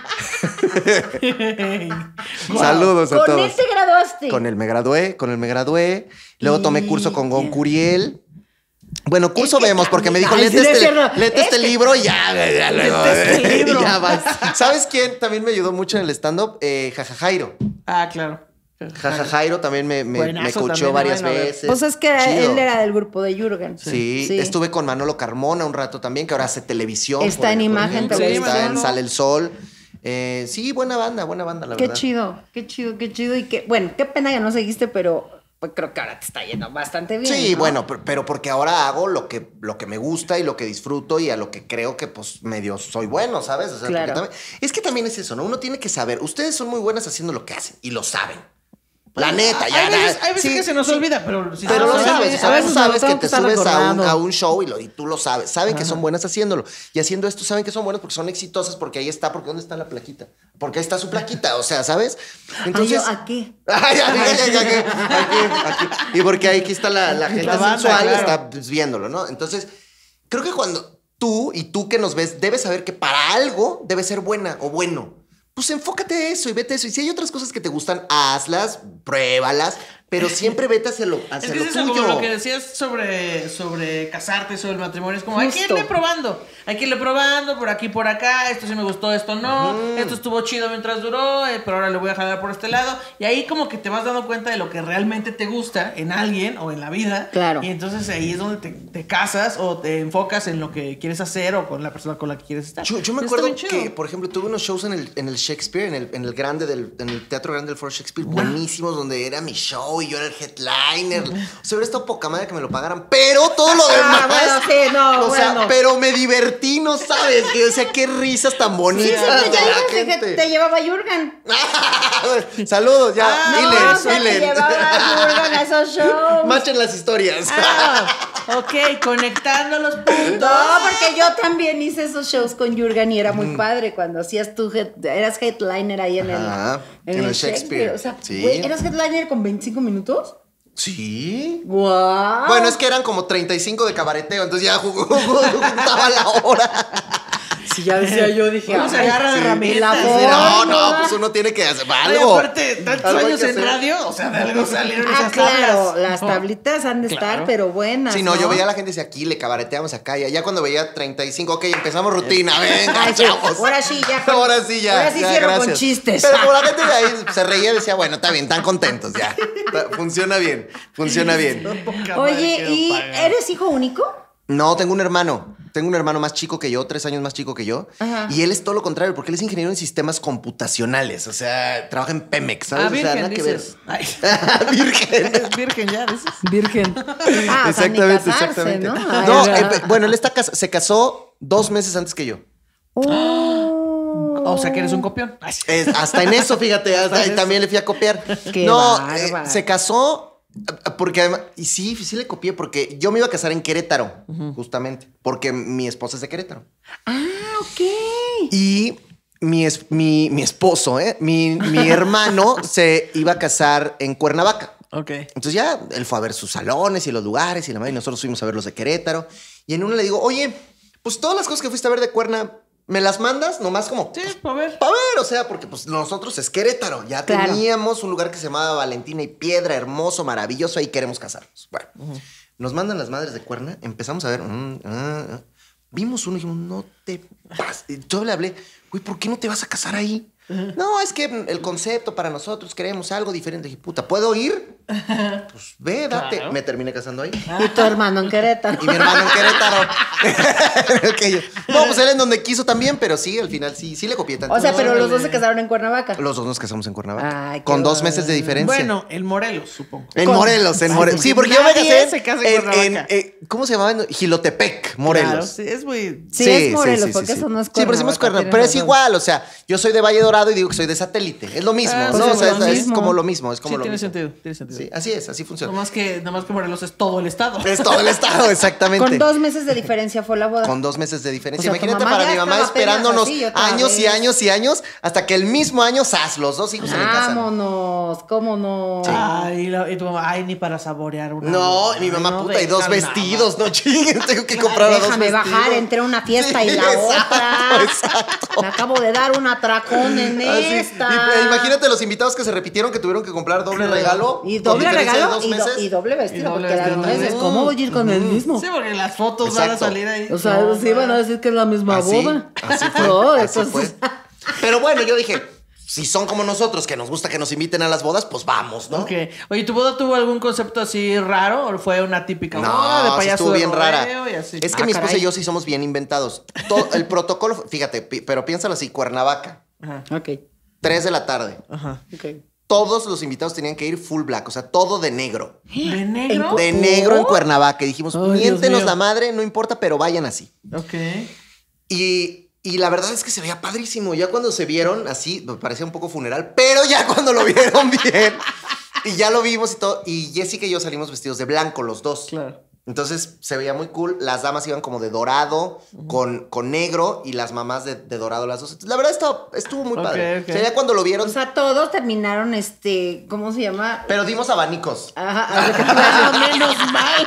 Saludos a Con todos. él te graduaste. Con él me gradué, con él me gradué. Luego tomé curso con Gon Curiel. Bueno, curso Es que vemos, porque me dijo, también- léete Ay, sí, este, es cierto. léete Es este que- libro y ya, ya, luego, este libro. ya vas. ¿Sabes quién también me ayudó mucho en el stand-up? Eh, Jaja Jairo. Ah, claro. Jaja Jairo también me, me, Buenazo me coachó también, varias bueno, a ver. veces. Pues es que Chido. él era del grupo de Jürgen. Sí, estuve con Manolo Carmona un rato también, que ahora hace televisión. Está por- en por Imagen ejemplo. Televisión. Está en Sí, Sale el Sol. Eh, sí, buena banda, buena banda, la Qué verdad. chido, qué chido, qué chido. Y que, bueno, qué pena que no seguiste, pero pues, creo que ahora te está yendo bastante bien. Sí, ¿no? bueno, pero, pero porque ahora hago lo que, lo que me gusta y lo que disfruto y a lo que creo que pues medio soy bueno, ¿sabes? O sea, porque Claro. también- es que también es eso, ¿no? Uno tiene que saber. Ustedes son muy buenas haciendo lo que hacen y lo saben. La neta, ya. Hay veces, na- hay veces sí, que se nos sí. olvida, pero si Pero se lo nos sabes, olvida- o sea, a tú veces me lo sabes tengo que que te estar subes a un, recordando. a un show y, lo, y tú lo sabes. Saben que son buenas haciéndolo. Y haciendo esto saben que son buenas porque son exitosas, porque ahí está, porque ¿dónde está la plaquita? Porque ahí está su plaquita, o sea, ¿sabes? Entonces... Ay, yo, ¿a qué? Ay, ay, ay, ay, ay, aquí, aquí. Y porque aquí está la, la gente La banda, sensual, claro. está pues, viéndolo, ¿no? Entonces, creo que cuando tú y tú que nos ves, debes saber que para algo debe ser buena o bueno. Pues enfócate a eso y vete a eso. Y si hay otras cosas que te gustan, hazlas, pruébalas, pero siempre vete hacia lo, hacia Es que lo es eso, tuyo. como lo que decías sobre, sobre casarte, sobre el matrimonio. Es como, hay que Justo. irle probando. Hay que irle probando por aquí, por acá. Esto sí me gustó, esto no. Esto estuvo chido mientras duró, eh, pero ahora le voy a jalar por este lado. Y ahí como que te vas dando cuenta de lo que realmente te gusta en alguien o en la vida. Claro. Y entonces ahí es donde te, te casas o te enfocas en lo que quieres hacer o con la persona con la que quieres estar. Yo, yo me Está acuerdo bien chido. que, por ejemplo, tuve unos shows en el, en el Shakespeare, en el, en el grande del, en el Teatro Grande del Foro Shakespeare, buenísimos, donde era mi show show y yo era el headliner. O sea, hubiera estado poca madre que me lo pagaran, pero todo lo demás. Ah, bueno, sí, no, o sea, bueno. pero me divertí, ¿no sabes? Que, o sea, qué risas tan Sí, bonitas. sí, de ya la ibas, que gente. te llevaba Jürgen. Saludos, ya. Ah, diles, No, o sea, te diles. llevaba Jürgen a esos shows. Machen las historias. Ah, ok, conectando los puntos. No, porque yo también hice esos shows con Jürgen y era muy padre cuando hacías tu head- eras headliner ahí en el, Ajá, en el Shakespeare. O sea, Sí. güey, ¿eras headliner con veinticinco minutos? Sí. ¡Guau! Bueno, es que eran como treinta y cinco de cabareteo, entonces ya jugó, juntaba la hora. Si ya decía yo, dije, Uno se ay, agarra de sí. herramientas. La Sí, Sí, no, no, fórmula. pues uno tiene que hacer Oye, algo. aparte, tantos Algo hay años que en hacer. radio, o sea, de algo salieron Ah, esas claro, tablas. las tablitas han de Claro. estar, pero buenas. Sí, no, yo veía a la gente decía aquí, le cabareteamos acá, y ya cuando veía treinta y cinco, ok, empezamos rutina, venga, Ay, sí, chavos. ahora sí, ya. con- Ahora sí, ya. Ahora sí ya, cierro con gracias. chistes. Pero como la gente de ahí se reía y decía, bueno, está bien, están contentos, ya. Funciona bien, funciona bien. Poca madre Oye, quiero ¿y pagar. eres hijo único? No, tengo un hermano. Tengo un hermano más chico que yo, tres años más chico que yo. Ajá. Y él es todo lo contrario, porque él es ingeniero en sistemas computacionales. O sea, trabaja en Pemex, ¿sabes? Ah, o sea, virgen, nada que dices. ver. Ay, Virgen. es virgen ya, dices. Virgen. Ah, o sea, ni Exactamente, casarse, exactamente. ¿no? No, Ay, eh, bueno, él está cas- se casó dos meses antes que yo. Oh. O sea, que eres un copión. Ay, Es- hasta en eso, fíjate, hasta ahí también le fui a copiar. Qué no, bárbara. eh, se casó eh, porque además, y sí, sí le copié porque yo me iba a casar en Querétaro, justamente, porque mi esposa es de Querétaro. Ah, ok. Y mi, es- mi, mi esposo, ¿eh? Mi, mi hermano se iba a casar en Cuernavaca. ok. Entonces ya él fue a ver sus salones y los lugares y la madre, y nosotros fuimos a ver los de Querétaro. Y en uno le digo, oye, pues todas las cosas que fuiste a ver de Cuerna, ¿me las mandas? Nomás como... Sí, a ver. Para ver, o sea, porque pues nosotros es Querétaro. Ya Claro. teníamos un lugar que se llamaba Valentina y Piedra, hermoso, maravilloso, ahí queremos casarnos. Bueno, nos mandan las madres de Cuerna, empezamos a ver. mm, ah, ah. Vimos uno y dijimos, no te pases. Y Yo le hablé, güey, ¿por qué no te vas a casar ahí? No, es que el concepto para nosotros queremos algo diferente. Dije, puta, ¿puedo ir? Pues ve, date. Claro. Me terminé casando ahí. Y tu hermano en Querétaro. Y mi hermano en Querétaro. Ok, yo- No, pues él en donde quiso también, pero sí, al final sí, sí le copié tanto. O sea, pero los dos Órale. se casaron en Cuernavaca. Los dos nos casamos en Cuernavaca. Ay, qué con dos bueno. meses de diferencia. Bueno, en Morelos, supongo. En con- Morelos, en Ay, Morelos. porque Sí, porque yo me nadie casé se casa en en, Cuernavaca. en- eh, ¿cómo se llamaba? Gilotepec, Morelos. Claro, sí, es muy... Sí, es Morelos, porque eso no es Sí, pero decimos Cuernavaca, Cuernavaca. tienes Pero es razón. igual, o sea, yo soy de Valle Dorado y digo que soy de satélite. Es lo mismo, Ah, ¿no? pues O sea, es lo es, mismo. como lo mismo, es como Sí, lo tiene mismo. sentido, tiene sentido. Sí, así es, así funciona. No más que, no más que Morelos es todo el estado. Es todo el estado, exactamente. Con dos meses de diferencia fue la boda. Con dos meses de diferencia. O sea, tu Imagínate mamá para ya mi mamá estaba apenas esperándonos así, otra años y vez. años y años hasta que el mismo año, ¡zas! Los dos hijos se le casan. Vámonos, ¿cómo no? Ay, la- y tu mamá, ay, ni para saborear una. No, boda. mi mamá Ay, no puta, y dos dejan nada. vestidos, no chinguen, tengo que comprar a dos Déjame vestidos. bajar entre una fiesta y Sí, la exacto, otra. exacto. Me acabo de dar un atracón en Así. esta. Y, eh, imagínate los invitados que se repitieron que tuvieron que comprar doble regalo. Y con doble diferencia de regalo dos y, do- meses. y doble vestido, Y doble porque eran vestido. meses. Mm. ¿Cómo voy a ir con el mismo? Sí, porque las fotos van a Exacto. salir ahí. O sea, No, sí van a decir que es la misma Así, boda. así fue, No, así entonces- fue. Pero bueno, yo dije, si son como nosotros, que nos gusta que nos inviten a las bodas, pues vamos, ¿no? Ok. Oye, ¿tu boda tuvo algún concepto así raro o fue una típica boda de No, sí payaso estuvo de bien rara. rodeo y así? Es que Ah, mi esposa caray. y yo sí somos bien inventados. Todo, el protocolo, fue- fíjate, pi- pero piénsalo así, Cuernavaca, Ajá, Ok, tres de la tarde. ajá. ok. Todos los invitados tenían que ir full black, o sea, todo de negro. ¿De negro? De negro en Cuernavaca. Y dijimos, Ay, Dios miéntenos mío. la madre, no importa, pero vayan así. Ok. Y, y la verdad es que se veía padrísimo. Ya cuando se vieron así, me parecía un poco funeral, pero ya cuando lo vieron bien, y ya lo vimos y todo. Y Jessica y yo salimos vestidos de blanco, los dos. Claro. Entonces se veía muy cool. Las damas iban como de dorado con, con negro y las mamás de, de dorado las dos. La verdad estuvo, estuvo muy Ok, padre. ok. O sea, ya cuando lo vieron, O sea, todos terminaron, este, ¿cómo se llama? pero dimos abanicos. Ajá, haz de que te iba a decir, Menos mal.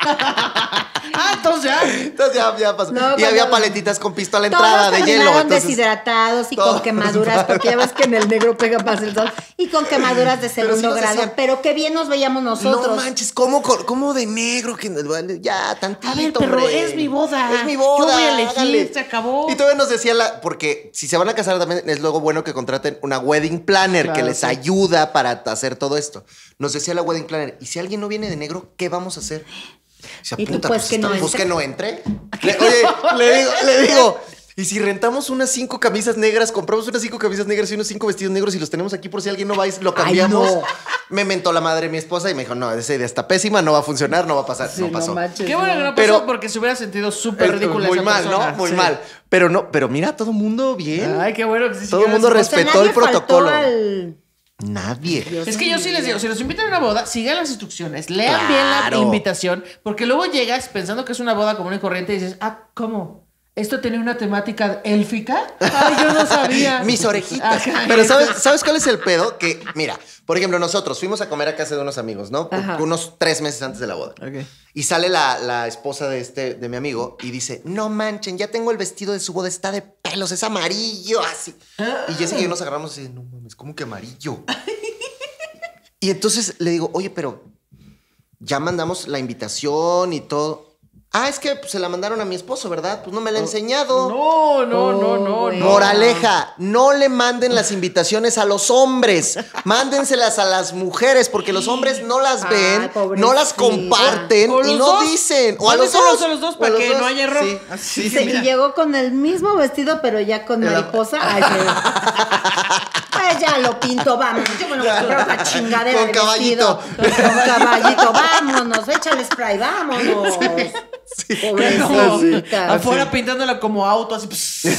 Ah, entonces ya. Entonces ya, ya pasó. No, y cuando- había paletitas con pisto a la todos entrada de hielo. terminaron Entonces, deshidratados y todos con quemaduras, porque ya ves que en el negro pega más el sol, y con quemaduras de Pero sí segundo nos grado. decían, pero qué bien nos veíamos nosotros. no manches, ¿cómo, cómo de negro? Que, ya, tantito, A ver, pero hombre. es mi boda. Es mi boda. Yo voy a elegir, hágale. se acabó. Y todavía nos decía la... Porque si se van a casar también es luego bueno que contraten una wedding planner que Claro, les sí. ayuda para hacer todo esto. Nos decía la wedding planner, ¿y si alguien no viene de negro, qué vamos a hacer? O sea, Y tú, puta, pues, pues, que no está- pues entre. que no entre. Le- oye, le digo, le digo, ¿y si rentamos unas cinco camisas negras, compramos unas cinco camisas negras y unos cinco vestidos negros y los tenemos aquí por si alguien no va y lo cambiamos? Ay, no. Me mentó la madre de mi esposa y me dijo, no, esa idea está pésima, no va a funcionar, no va a pasar. Sí, no pasó. manches, Qué bueno que no pasó Pero- porque se hubiera sentido súper ridícula Muy esa mal, persona. ¿no? Muy Sí. mal. Pero no, pero mira, todo el mundo bien. Ay, qué bueno que sí. Todo el siguieron mundo así. O sea, respetó nadie el protocolo. faltó al- Nadie. Dios Es que yo mío. sí les digo, si los invitan a una boda, sigan las instrucciones, lean bien la Claro. invitación, porque luego llegas pensando que es una boda común y corriente y dices, ah, ¿cómo? ¿Esto tenía una temática élfica? Ay, yo no sabía. Mis orejitas. Ajá, Pero eso. ¿sabes, ¿sabes cuál es el pedo? Que, mira, por ejemplo, nosotros fuimos a comer a casa de unos amigos, ¿no? Ajá. Unos tres meses antes de la boda. Ok. Y sale la, la esposa de este, de mi amigo y dice, no manchen, ya tengo el vestido de su boda, está de pelos, es amarillo, así. Y Jessica y yo nos agarramos y no mames, ¿cómo que amarillo? Y entonces le digo, oye, pero ya mandamos la invitación y todo. Ah, es que pues, se la mandaron a mi esposo, ¿verdad? Pues no me la ha enseñado. No, no, no, no, Oh, no. Moraleja, no le manden las invitaciones a los hombres, mándenselas a las mujeres, porque los hombres no las Ay, ven, pobrecita. no las comparten O y los no dos. dicen. O a los Mándenselos dos. a los dos O para a los que dos. no haya error. Sí. Así Sí, que y mira. llegó con el mismo vestido, pero ya con El- mariposa. Ay, qué- Pues ya lo pinto, vamos. Yo me lo compro otra chingadera Con de caballito. vestido. Con caballito, vámonos, échale spray, vámonos. Pobrecita. Afuera pintándola como auto, así.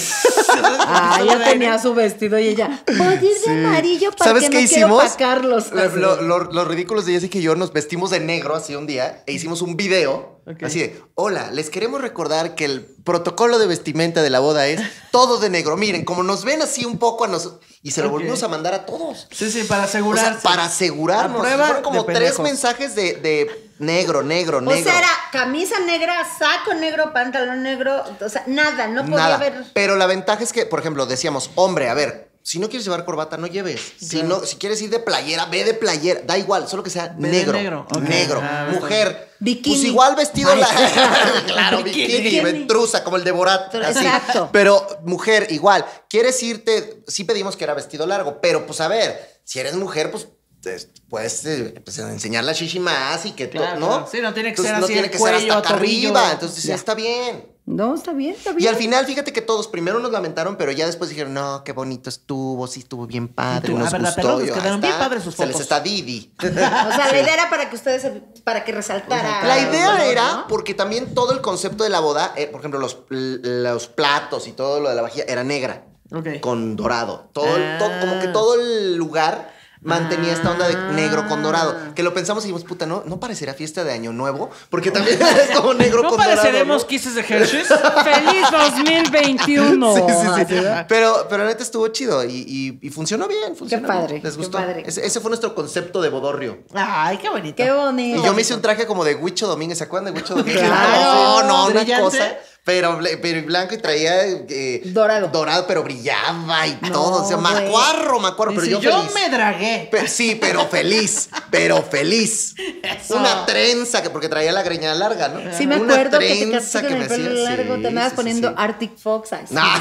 Ah, ya tenía su vestido y ella. ¿Puedo ir de amarillo para ¿Sabes que qué no quiero hicimos? pa' Carlos? Lo- lo- lo- Los ridículos de Jessica y yo nos vestimos de negro así un día e hicimos un video Ok. así de, hola, les queremos recordar que el protocolo de vestimenta de la boda es todo de negro. Miren, como nos ven así un poco a nosotros. Y se lo Ok. volvimos a mandar a todos. Sí, sí, para O asegurarse. sea, para asegurarnos. A prueba Fueron como de tres pendejos. mensajes de, de negro, negro, O negro. sea, era camisa negra, saco negro, pantalón negro, o sea, nada, no podía Nada. haber. Pero la ventaja es que, por ejemplo, decíamos, hombre, a ver, si no quieres llevar corbata, no lleves. Si Claro. no, si quieres ir de playera, ve de playera. Da igual, solo que sea Ve de negro. negro, ok. Negro. Ah, está Mujer. Bikini. Pues igual vestido. Ay. La... claro, Bikini. bikini, Bikini. ventrusa, como el de Borat. Así. Exacto. Pero, mujer, igual. ¿Quieres irte? Sí pedimos que era vestido largo, pero pues a ver, si eres mujer, pues te- puedes eh, pues, enseñar la shishi más y que to- Claro, ¿no? claro. Sí, no tiene que Entonces, ser no así tiene el que cuello, ser hasta acá tobillo. arriba. Entonces, Ya. está bien. No, está bien, está Y bien. al final, fíjate que todos primero nos lamentaron, pero ya después dijeron, no, qué bonito estuvo, sí estuvo bien padre, Y tú, nos ah, ¿verdad? gustó. Perdón, les Yo, quedaron ahí bien está, padres sus Se les fotos. está Didi. O sea, la idea era para que ustedes, para que resaltara. La Ah, idea el valor, era, ¿no? porque también todo el concepto de la boda, eh, por ejemplo, los, los platos y todo lo de la vajilla era negra, Ok. con dorado. Todo, el- Ah. todo- como que todo el lugar mantenía esta onda de Ah. negro con dorado. Que lo pensamos y dijimos, puta, ¿no? ¿No parecerá fiesta de Año Nuevo? Porque también es como negro ¿No con dorado. pareceremos ¿no? kisses de Hershey's? ¡Feliz dos mil veintiuno! Sí, sí, sí. Así, ¿verdad? Pero, pero la neta estuvo chido y, y- y funcionó bien. Funcionó padre, bien. ¿Les qué gustó? padre. Ese, ese fue nuestro concepto de bodorrio. Ay, qué bonito. Qué bonito. Y yo me hice un traje como de Huicho Domínguez. ¿Se acuerdan de Huicho Domínguez? Claro, no, no, una brillante. cosa. Pero, ble- pero blanco y traía eh, Dorado. Dorado, pero brillaba y No, todo. O sea, güey. macuarro, macuarro. Pero Dice, yo, yo feliz. me dragué. Pe- sí, pero feliz, pero feliz. Eso. Una trenza, que porque traía la greña larga, ¿no? Sí, me Una acuerdo que te trenza casaste con me el pelo hacía- largo, sí, te andabas sí, poniendo sí. Arctic Fox. Ay, sí. No.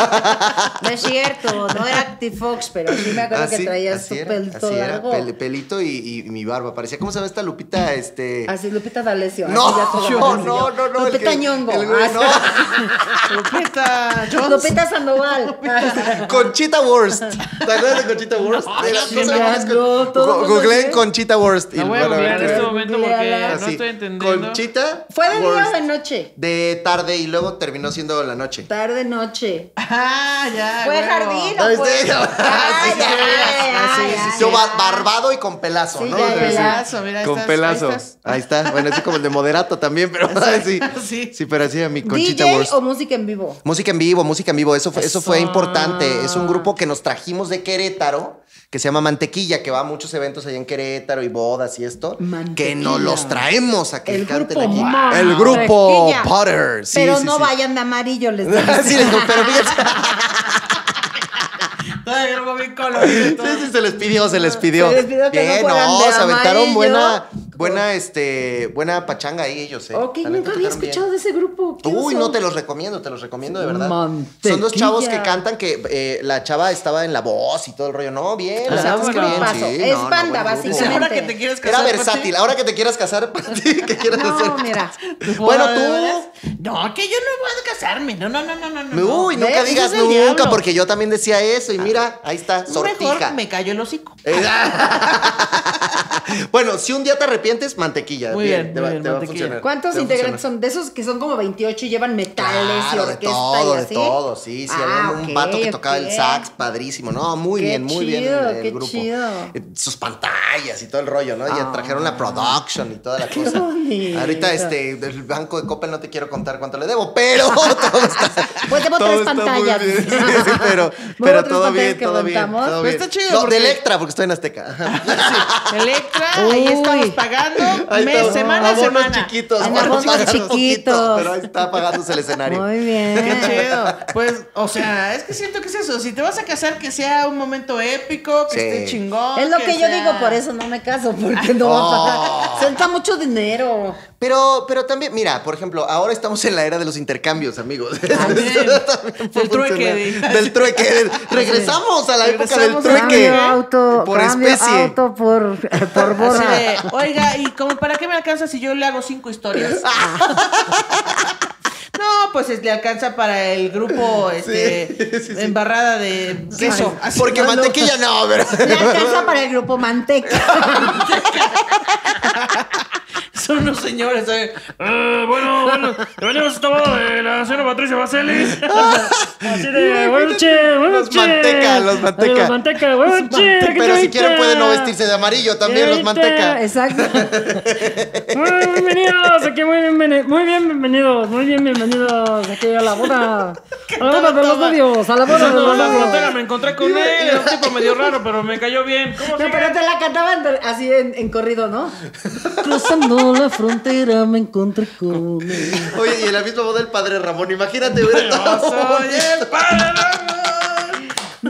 No es cierto, no era Arctic Fox, pero sí me acuerdo que Así- traías así tu era, pelito así era, largo. pel- pelito y, y mi barba. Parecía, ¿cómo se llama esta Lupita? Este... Así, Lupita D'Alessio. No, así ya toda no, parece no, yo. no, no, el Lupita que- Ñongo. el güey, Ah, Lupita Jones. Lupita Sandoval. Conchita Wurst. ¿Te acuerdas de Conchita Wurst? Era- sí, no sabías ya, con- no, todo Gu- el mundo Googleen sí. Conchita Wurst. y La voy a van a ver googlear en que- este momento porque Googleala. no Así, estoy entendiendo. Conchita ¿Fue de día o Wurst. de noche? De tarde y luego terminó siendo la noche. Tarde, noche. Ah, ya. ¿Fue huevo. jardín ¿No o fue? viste? Ah, Sí, ya, sí, ya, sí, ya, sí, Yo ya. bar- barbado y con pelazo, Sí, ¿no? ya, Sí, ya. sí. Pelazo, mira, ahí Con estás, pelazo. ahí estás. Ahí está. Bueno, así como el de moderato también, pero sí. Sí. Sí, pero así a mi Conchita ¿D J Wurst. o música en vivo? Música en vivo, música en vivo. Eso fue, eso fue Eso. importante. Es un grupo que nos trajimos de Querétaro, que se llama Mantequilla, que va a muchos eventos allá en Querétaro y bodas y esto. Mantequilla. Que nos los traemos a que El canten grupo aquí. Mantequilla. El grupo Potter. Sí, Pero sí, no sí. vayan de amarillo, les digo. Sí, les digo, pero fíjense. Todo el grupo bien colorido. y todo. Sí, sí, se les pidió, se les pidió. Se les pidió que no Bien, fueran no, de se aventaron amarillo. buena, buena, este, buena pachanga ahí ellos, eh. Ok, La neta nunca había tocaron bien. escuchado de ese grupo. ¿Quiénes Uy, son? no, te los recomiendo, te los recomiendo de verdad. Mantequilla. Son dos chavos que cantan que eh, la chava estaba en la voz y todo el rollo. No, bien, O la sea, neta es que buen bien, paso. sí. Es no, no, banda, buen grupo. Dice, básicamente. ahora que te quieres casar. Era Pati, versátil, ahora que te quieras casar, Pati, ¿qué quieres No, hacer? mira. ¿tu Bueno, boda de veras? tú. No, que yo no voy a casarme. No, no, no, no, no. no. Uy, nunca ¿Ves? digas Eso es el nunca, diablo. porque yo también decía eso. Y mira, ahí está, sortija. Mejor me callo el hocico. Bueno, si un día te arrepientes, mantequilla. Muy bien, te muy va, bien, te va a mantequilla. funcionar. ¿Cuántos te va a integrantes funcionar. son? De esos que son como veintiocho y llevan metales Claro, y de orquesta todo, y de así. todo, sí, sí. Ah, había un ok, vato que tocaba ok. el sax, padrísimo. No, muy Qué bien, muy bien chido, el, el qué grupo. chido. Eh, Sus pantallas y todo el rollo, ¿no? Y Ah. trajeron la production y toda la Qué cosa. bonito. Ahorita, este, del banco de Coppel no te quiero contar cuánto le debo, pero todo está. Pues debo todo tres está muy pantallas. bien. Sí, sí, pero, Hubo pero tres todo pantallas bien, que todo bien, rentamos. todo Pues bien. está chido No, porque- de Electra, porque estoy en Azteca. Ajá. Electra, ahí Uy. estamos pagando Ahí mes, está. semana a Abonos semana. chiquitos, En abonos abonos pagados chiquitos. poquito, pero ahí está pagándose el escenario. Muy bien. Qué chido. Pues, o sea, es que siento que es eso. Si te vas a casar, que sea un momento épico, que Sí. esté chingón. Es lo que yo sea- digo, por eso no me caso, porque no va a pagar. Se entra mucho dinero. Pero, pero también, mira, por ejemplo, ahora estamos en la era de los intercambios, amigos. También. También puede Del trueque, funcionar. di. Del trueque. del- Regresamos a la época del Regresamos trueque. ¿Qué? Cambio auto, Por cambio especie. auto por, por Así borra. de, oiga, ¿y como para qué me alcanza si yo le hago cinco historias? No, pues es- le alcanza para el grupo este, Sí, sí, sí. embarrada de queso. Así, Porque no, no. mantequilla no, pero. Le alcanza para el grupo Manteca. Son unos señores. ¿eh? Eh, bueno, bueno, venimos a esta boda de la señora Patricia Baselis. Así de, buenas noches, buenas Los noches. manteca, los manteca. Los manteca, buenas noches. ¿qué Pero si tal? quieren pueden no vestirse de amarillo también, los Ahorita, manteca. Exacto. Muy bienvenidos, aquí muy, bienveni- muy bien bienvenidos, muy bien bienvenidos aquí a la boda. A la boda de los novios, a la boda de Cruzando los la frontera novios. me encontré con él. Era un tipo medio raro, pero me cayó bien. ¿Cómo No, se pero te la cantaban de- así en, en corrido, ¿no? Cruzando la frontera me encontré con él. Oye, y en la misma boda del padre Ramón, imagínate, hubiera Yo estado soy bonito. el padre Ramón.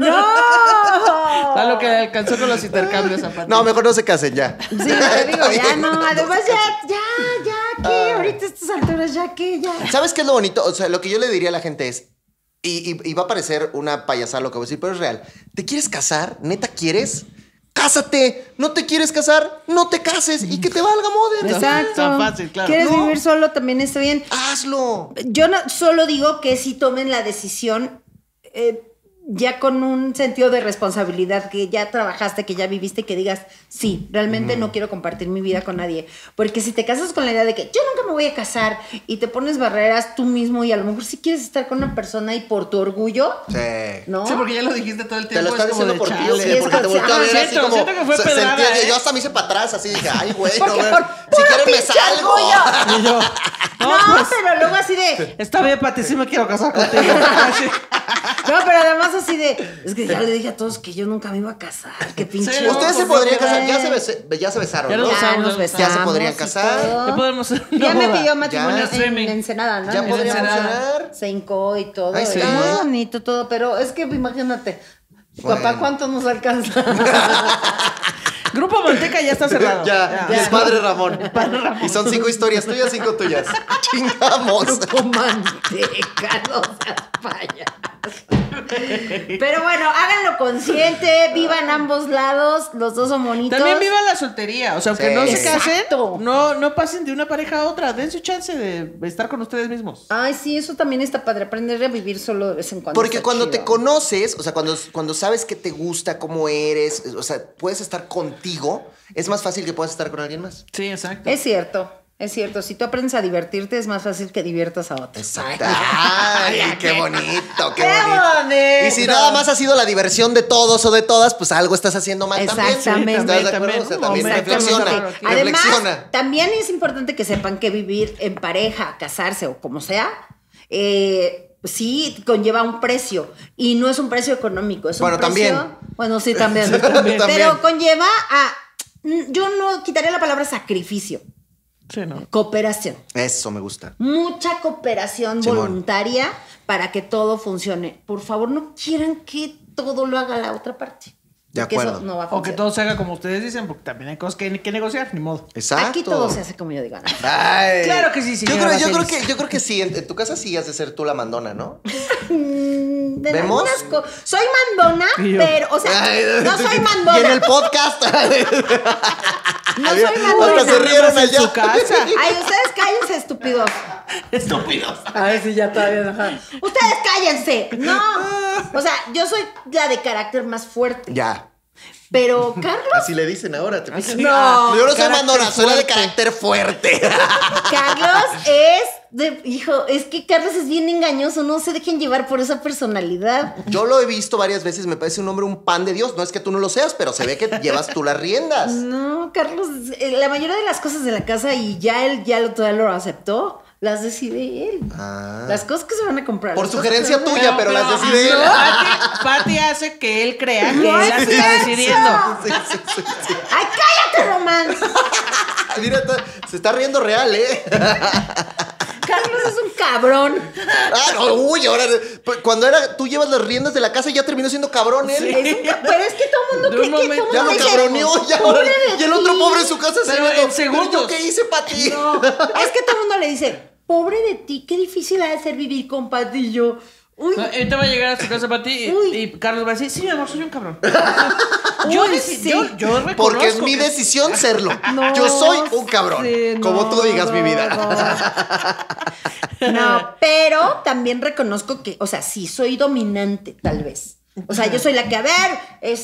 ¡No! A lo que alcanzó con los intercambios aparte. No, mejor no se casen ya. Sí, te digo, Está ya bien. no. Además, ya, ya, ya, ¿qué? Ahorita a estas alturas, ya, ¿qué? Ya. ¿Sabes qué es lo bonito? O sea, lo que yo le diría a la gente es, y, y- y va a parecer una payasada lo que voy a decir, pero es real. ¿Te quieres casar? ¿Neta quieres? ¡Cásate! ¿No te quieres casar? No te cases y que te valga moda. Exacto. Tan fácil, claro. ¿Quieres No. vivir solo? También está bien. ¡Hazlo! Yo no solo digo que si tomen la decisión eh, ya con un sentido de responsabilidad, que ya trabajaste, que ya viviste, que digas, sí, realmente no quiero compartir mi vida con nadie. Porque si te casas con la idea de que yo nunca me voy a casar y te pones barreras tú mismo y a lo mejor si quieres estar con una persona y por tu orgullo, Sí. ¿no? Sí, porque ya lo dijiste todo el Te tiempo. lo está es como diciendo de por ti, chale. o Sí, sea, es porque te como- volteó a ver ah, así siento- como... siento que fue se- pedrada, sentía- ¿eh? Yo hasta me hice para atrás, así dije, ay, güey, no, Porque güey, por si puro quieres me pinche salgo. orgullo. Y yo, No, no, pues, pero luego así de... está bien, Pati, sí me quiero casar contigo. Así. No, pero además así de... Es que ya le dije a todos que yo nunca me iba a casar. Qué pinche... Sí, Ustedes se por podrían favor. casar, ya se, bes- ya se besaron, Ya ¿no? nos Ya besamos, nos ya besamos. Ya se podrían y casar. todo. ¿Qué podemos hacer? Ya me pidió Ya. matrimonio en, Streaming. en Ensenada, ¿no? Ya En podría Ensenada. funcionar. Se hincó y todo. Ay, sí. y muy bonito todo, pero es que imagínate, Bueno. papá, ¿cuánto nos alcanza? Grupo Manteca ya está cerrado. Ya, y es padre Ramón. Y son cinco historias tuyas, cinco tuyas. Chingamos. Grupo Manteca, no seas payaso. Pero bueno, háganlo consciente, vivan ambos lados, los dos son bonitos. También viva la soltería. O sea, aunque Sí. no se casen, Exacto. no, no pasen de una pareja a otra. Den su chance de estar con ustedes mismos. Ay, sí, eso también está padre, aprender a vivir solo de vez en cuando. Porque está cuando chido. te conoces, o sea, cuando, cuando sabes qué te gusta, cómo eres, o sea, puedes estar contigo, es más fácil que puedas estar con alguien más. Sí, exacto. Es cierto, es cierto. Si tú aprendes a divertirte, es más fácil que diviertas a otros. Exacto. Ay, qué bonito, qué, ¡Qué bonito. bonito! Y si nada más ha sido la diversión de todos o de todas, pues algo estás haciendo mal también. Exactamente. ¿Estás de acuerdo? También, O sea, ¿no? también Exactamente. reflexiona. Claro, claro. Además, Reflexiona. también es importante que sepan que vivir en pareja, casarse o como sea, eh, sí conlleva un precio. Y no es un precio económico, es un Bueno, precio... también. Bueno, sí, también. También. Pero conlleva a... Yo no quitaría la palabra sacrificio. Sí, ¿no? Cooperación. Eso me gusta. Mucha cooperación Simón. voluntaria para que todo funcione. Por favor, no quieran que todo lo haga la otra parte. De porque acuerdo. eso no va a O que funcionar. todo se haga como ustedes dicen, porque también hay cosas que, que negociar, ni modo. Exacto. Aquí todo se hace como yo diga. Ay. Claro que sí, Yo señora creo, yo creo Baselis. que, yo creo que sí. En, en tu casa sí has de ser tú la mandona, ¿no? De ¿Vemos? algunas co- soy mandona, Y yo. pero, o sea, Ay, no soy Y en mandona. el podcast. No soy más Hasta se buena. rieron en su allá. casa. Ay, ustedes cállense, estúpidos. Estúpidos. Ay, sí, ya todavía enojada. Ustedes cállense. No. O sea, yo soy la de carácter más fuerte. Ya. Pero Carlos, Así le dicen ahora. ¿te fijas? No, Yo no soy carácter mandona, soy la de fuerte. carácter fuerte. Carlos es de, hijo, es que Carlos es bien engañoso, no se dejen llevar por esa personalidad. Yo lo he visto varias veces, me parece un hombre un pan de Dios. No es que tú no lo seas, pero se ve que llevas tú las riendas. No, Carlos, eh, la mayoría de las cosas de la casa y ya él ya lo, todavía lo aceptó, las decide él. Ah. Las cosas que se van a comprar. Por las cosas sugerencia que se van a- tuya, pero las decide él. Patty, Patty hace que él crea que No él es las está cierto. decidiendo. Sí, sí, sí, sí. ¡Ay, cállate, Román! Mira, está- se está riendo real, ¿eh? Carlos es un cabrón. Ah, no, uy, ahora. pues, Cuando era, tú llevas las riendas de la casa, ya terminó siendo cabrón él. Es un ca- pero es que todo el mundo De cree un que momento- todo Ya el lo mundo dice, cabroneó, ya. "Pobre de Y el otro ti". pobre en su casa se Pero viendo, en segundos. "¿Pero yo qué hice, Pati?" No, es que todo el mundo le dice, pobre de ti, qué difícil ha de ser vivir con Patillo. Uy, No, ahorita va a llegar a su casa Patty y, Uy. y Carlos va a decir, sí, mi amor, soy un cabrón. yo, Uy, deci- sí. yo, yo reconozco Porque es mi que- decisión serlo. No, Yo soy un cabrón. sí, como no, tú digas, mi vida. No. No, pero también reconozco que, o sea, sí soy dominante, tal vez. O sea, yo soy la que, a ver,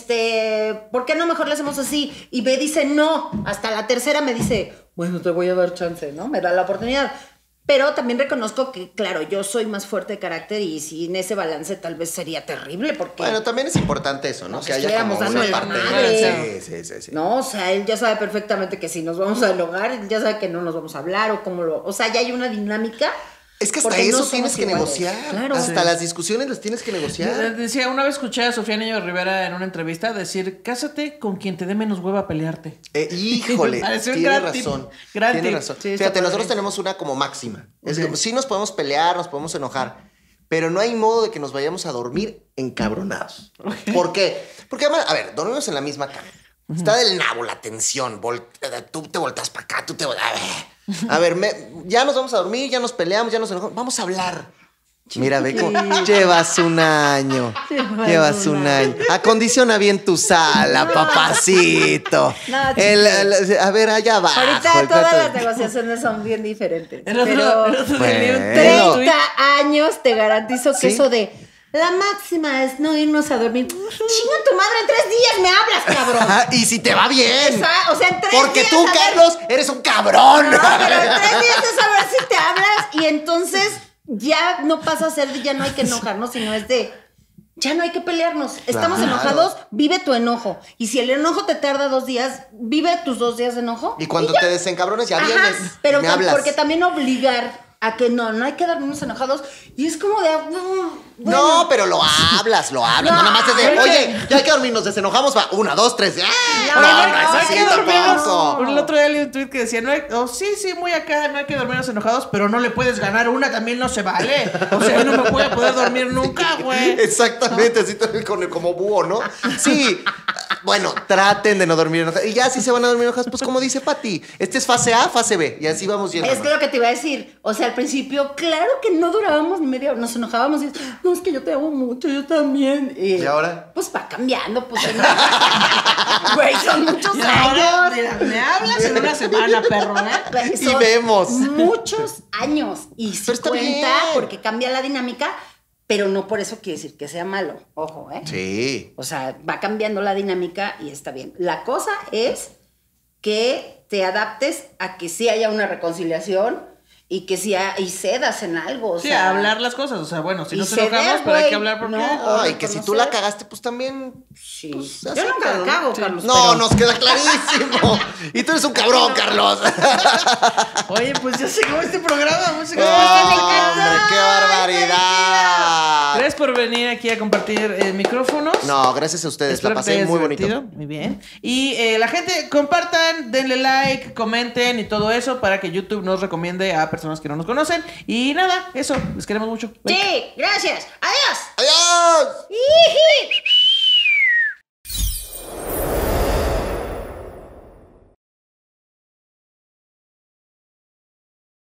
este, ¿por qué no mejor le hacemos así? Y me dice no. Hasta la tercera me dice, bueno, te voy a dar chance, ¿no? Me da la oportunidad. Pero también reconozco que, claro, yo soy más fuerte de carácter y sin ese balance tal vez sería terrible porque... Bueno, también es importante eso, ¿no? Nos Que haya como estuviéramos dando una en la parte. madre. Sí, sí, sí, sí. No, o sea, él ya sabe perfectamente que si nos vamos a hogar, él ya sabe que no nos vamos a hablar o cómo lo... O sea, ya hay una dinámica. Es que hasta porque no eso somos tienes que iguales. negociar. Claro. Hasta Sí. las discusiones las tienes que De- negociar. Decía, una vez escuché a Sofía Niño Rivera en una entrevista decir, cásate con quien te dé menos hueva a pelearte. Eh, híjole, Parece un tiene gran tip, razón. gran tiene tip. razón. Sí, está Fíjate, nosotros padre. tenemos una como máxima. Es Ok. como, sí nos podemos pelear, nos podemos enojar, pero no hay modo de que nos vayamos a dormir encabronados. ¿Por qué? Porque además, a ver, dormimos en la misma cama. Está del nabo la tensión. vol- eh, tú te voltas para acá, tú te voltas. A ver, a ver me- ya nos vamos a dormir, ya nos peleamos, ya nos enojamos. Vamos a hablar. Mira, ve cómo llevas un año. Llevas Llevas un un año. Acondiciona bien tu sala, papacito. No, El- el- a ver, allá abajo. Ahorita el todas cuarto- las negociaciones son bien diferentes. El otro, pero el otro día Bueno. leí un Bueno. tweet. treinta años te garantizo que ¿Sí? eso de la máxima es no irnos a dormir. Chinga tu madre, en tres días me hablas, cabrón. Ah, y si te va bien. Esa- o sea, en tres Porque días, tú, a ver- Carlos, eres un cabrón. No, pero en tres días es saber si te hablas y entonces ya no pasa a ser de ya no hay que enojarnos, sino es de ya no hay que pelearnos. Estamos Claro. enojados, vive tu enojo. Y si el enojo te tarda dos días, vive tus dos días de enojo. Y cuando ya. te desencabrones, ya Ajá, vienes. pero y me tam- hablas. porque también obligar a que no, no hay que darnos enojados. Y es como de. mm, bueno. No, pero lo hablas, lo hablas. No, No, nada más es de, pero es oye, ya hay que dormir, nos desenojamos. Va, una, dos, tres. ¡Ah! No, No, no, no, es no, así hay que dormirnos. tampoco. El otro día leí un tweet que decía, no hay, oh, sí, sí, muy acá, no hay que dormirnos enojados, pero no le puedes ganar una, también no se vale. O sea, no me voy a poder dormir nunca, güey. Exactamente, así también con el- como búho, ¿no? Sí. Bueno, traten de no dormir enojados. Y ya si se van a dormir enojados, pues como dice Pati, este es fase A, fase B. Y así vamos yendo. Es que lo que te iba a decir, o sea, al principio, claro que no durábamos ni media hora, nos enojábamos y no, es que yo te amo mucho, yo también. Y, ¿Y ahora? Pues va cambiando, pues. Güey, son muchos Y ahora, años. mira, me hablas en una semana, perro, ¿eh? Güey, Y son vemos. Muchos años. Y se Pero está cuenta bien. porque cambia la dinámica, pero no por eso quiere decir que sea malo. Ojo, ¿eh? Sí. O sea, va cambiando la dinámica y está bien. La cosa es que te adaptes a que sí haya una reconciliación y que sí ha- y cedas en algo. O Sí, sea, a hablar las cosas, o sea, bueno, si y no se ceder, enojamos, pero hay güey, que hablar porque... no. Ay, que si tú la cagaste, pues también. Sí. Pues, Yo acéptalo, nunca la ¿no? cago, Sí. Carlos. No, pero- nos queda clarísimo. Y tú eres un cabrón, Carlos. Oye, pues ya se acabó este programa, muchas ¡Oh, gracias. hombre, qué barbaridad! Gracias por venir aquí a compartir eh, micrófonos. No, gracias a ustedes. Espero La que te pasé hayas muy divertido. bonito. Muy bien. Y eh, la gente, compartan, denle like, comenten y todo eso para que YouTube nos recomiende a personas que no nos conocen. Y nada, eso. Les queremos mucho. Bye. Sí, gracias. Adiós. ¡Adiós! Iji.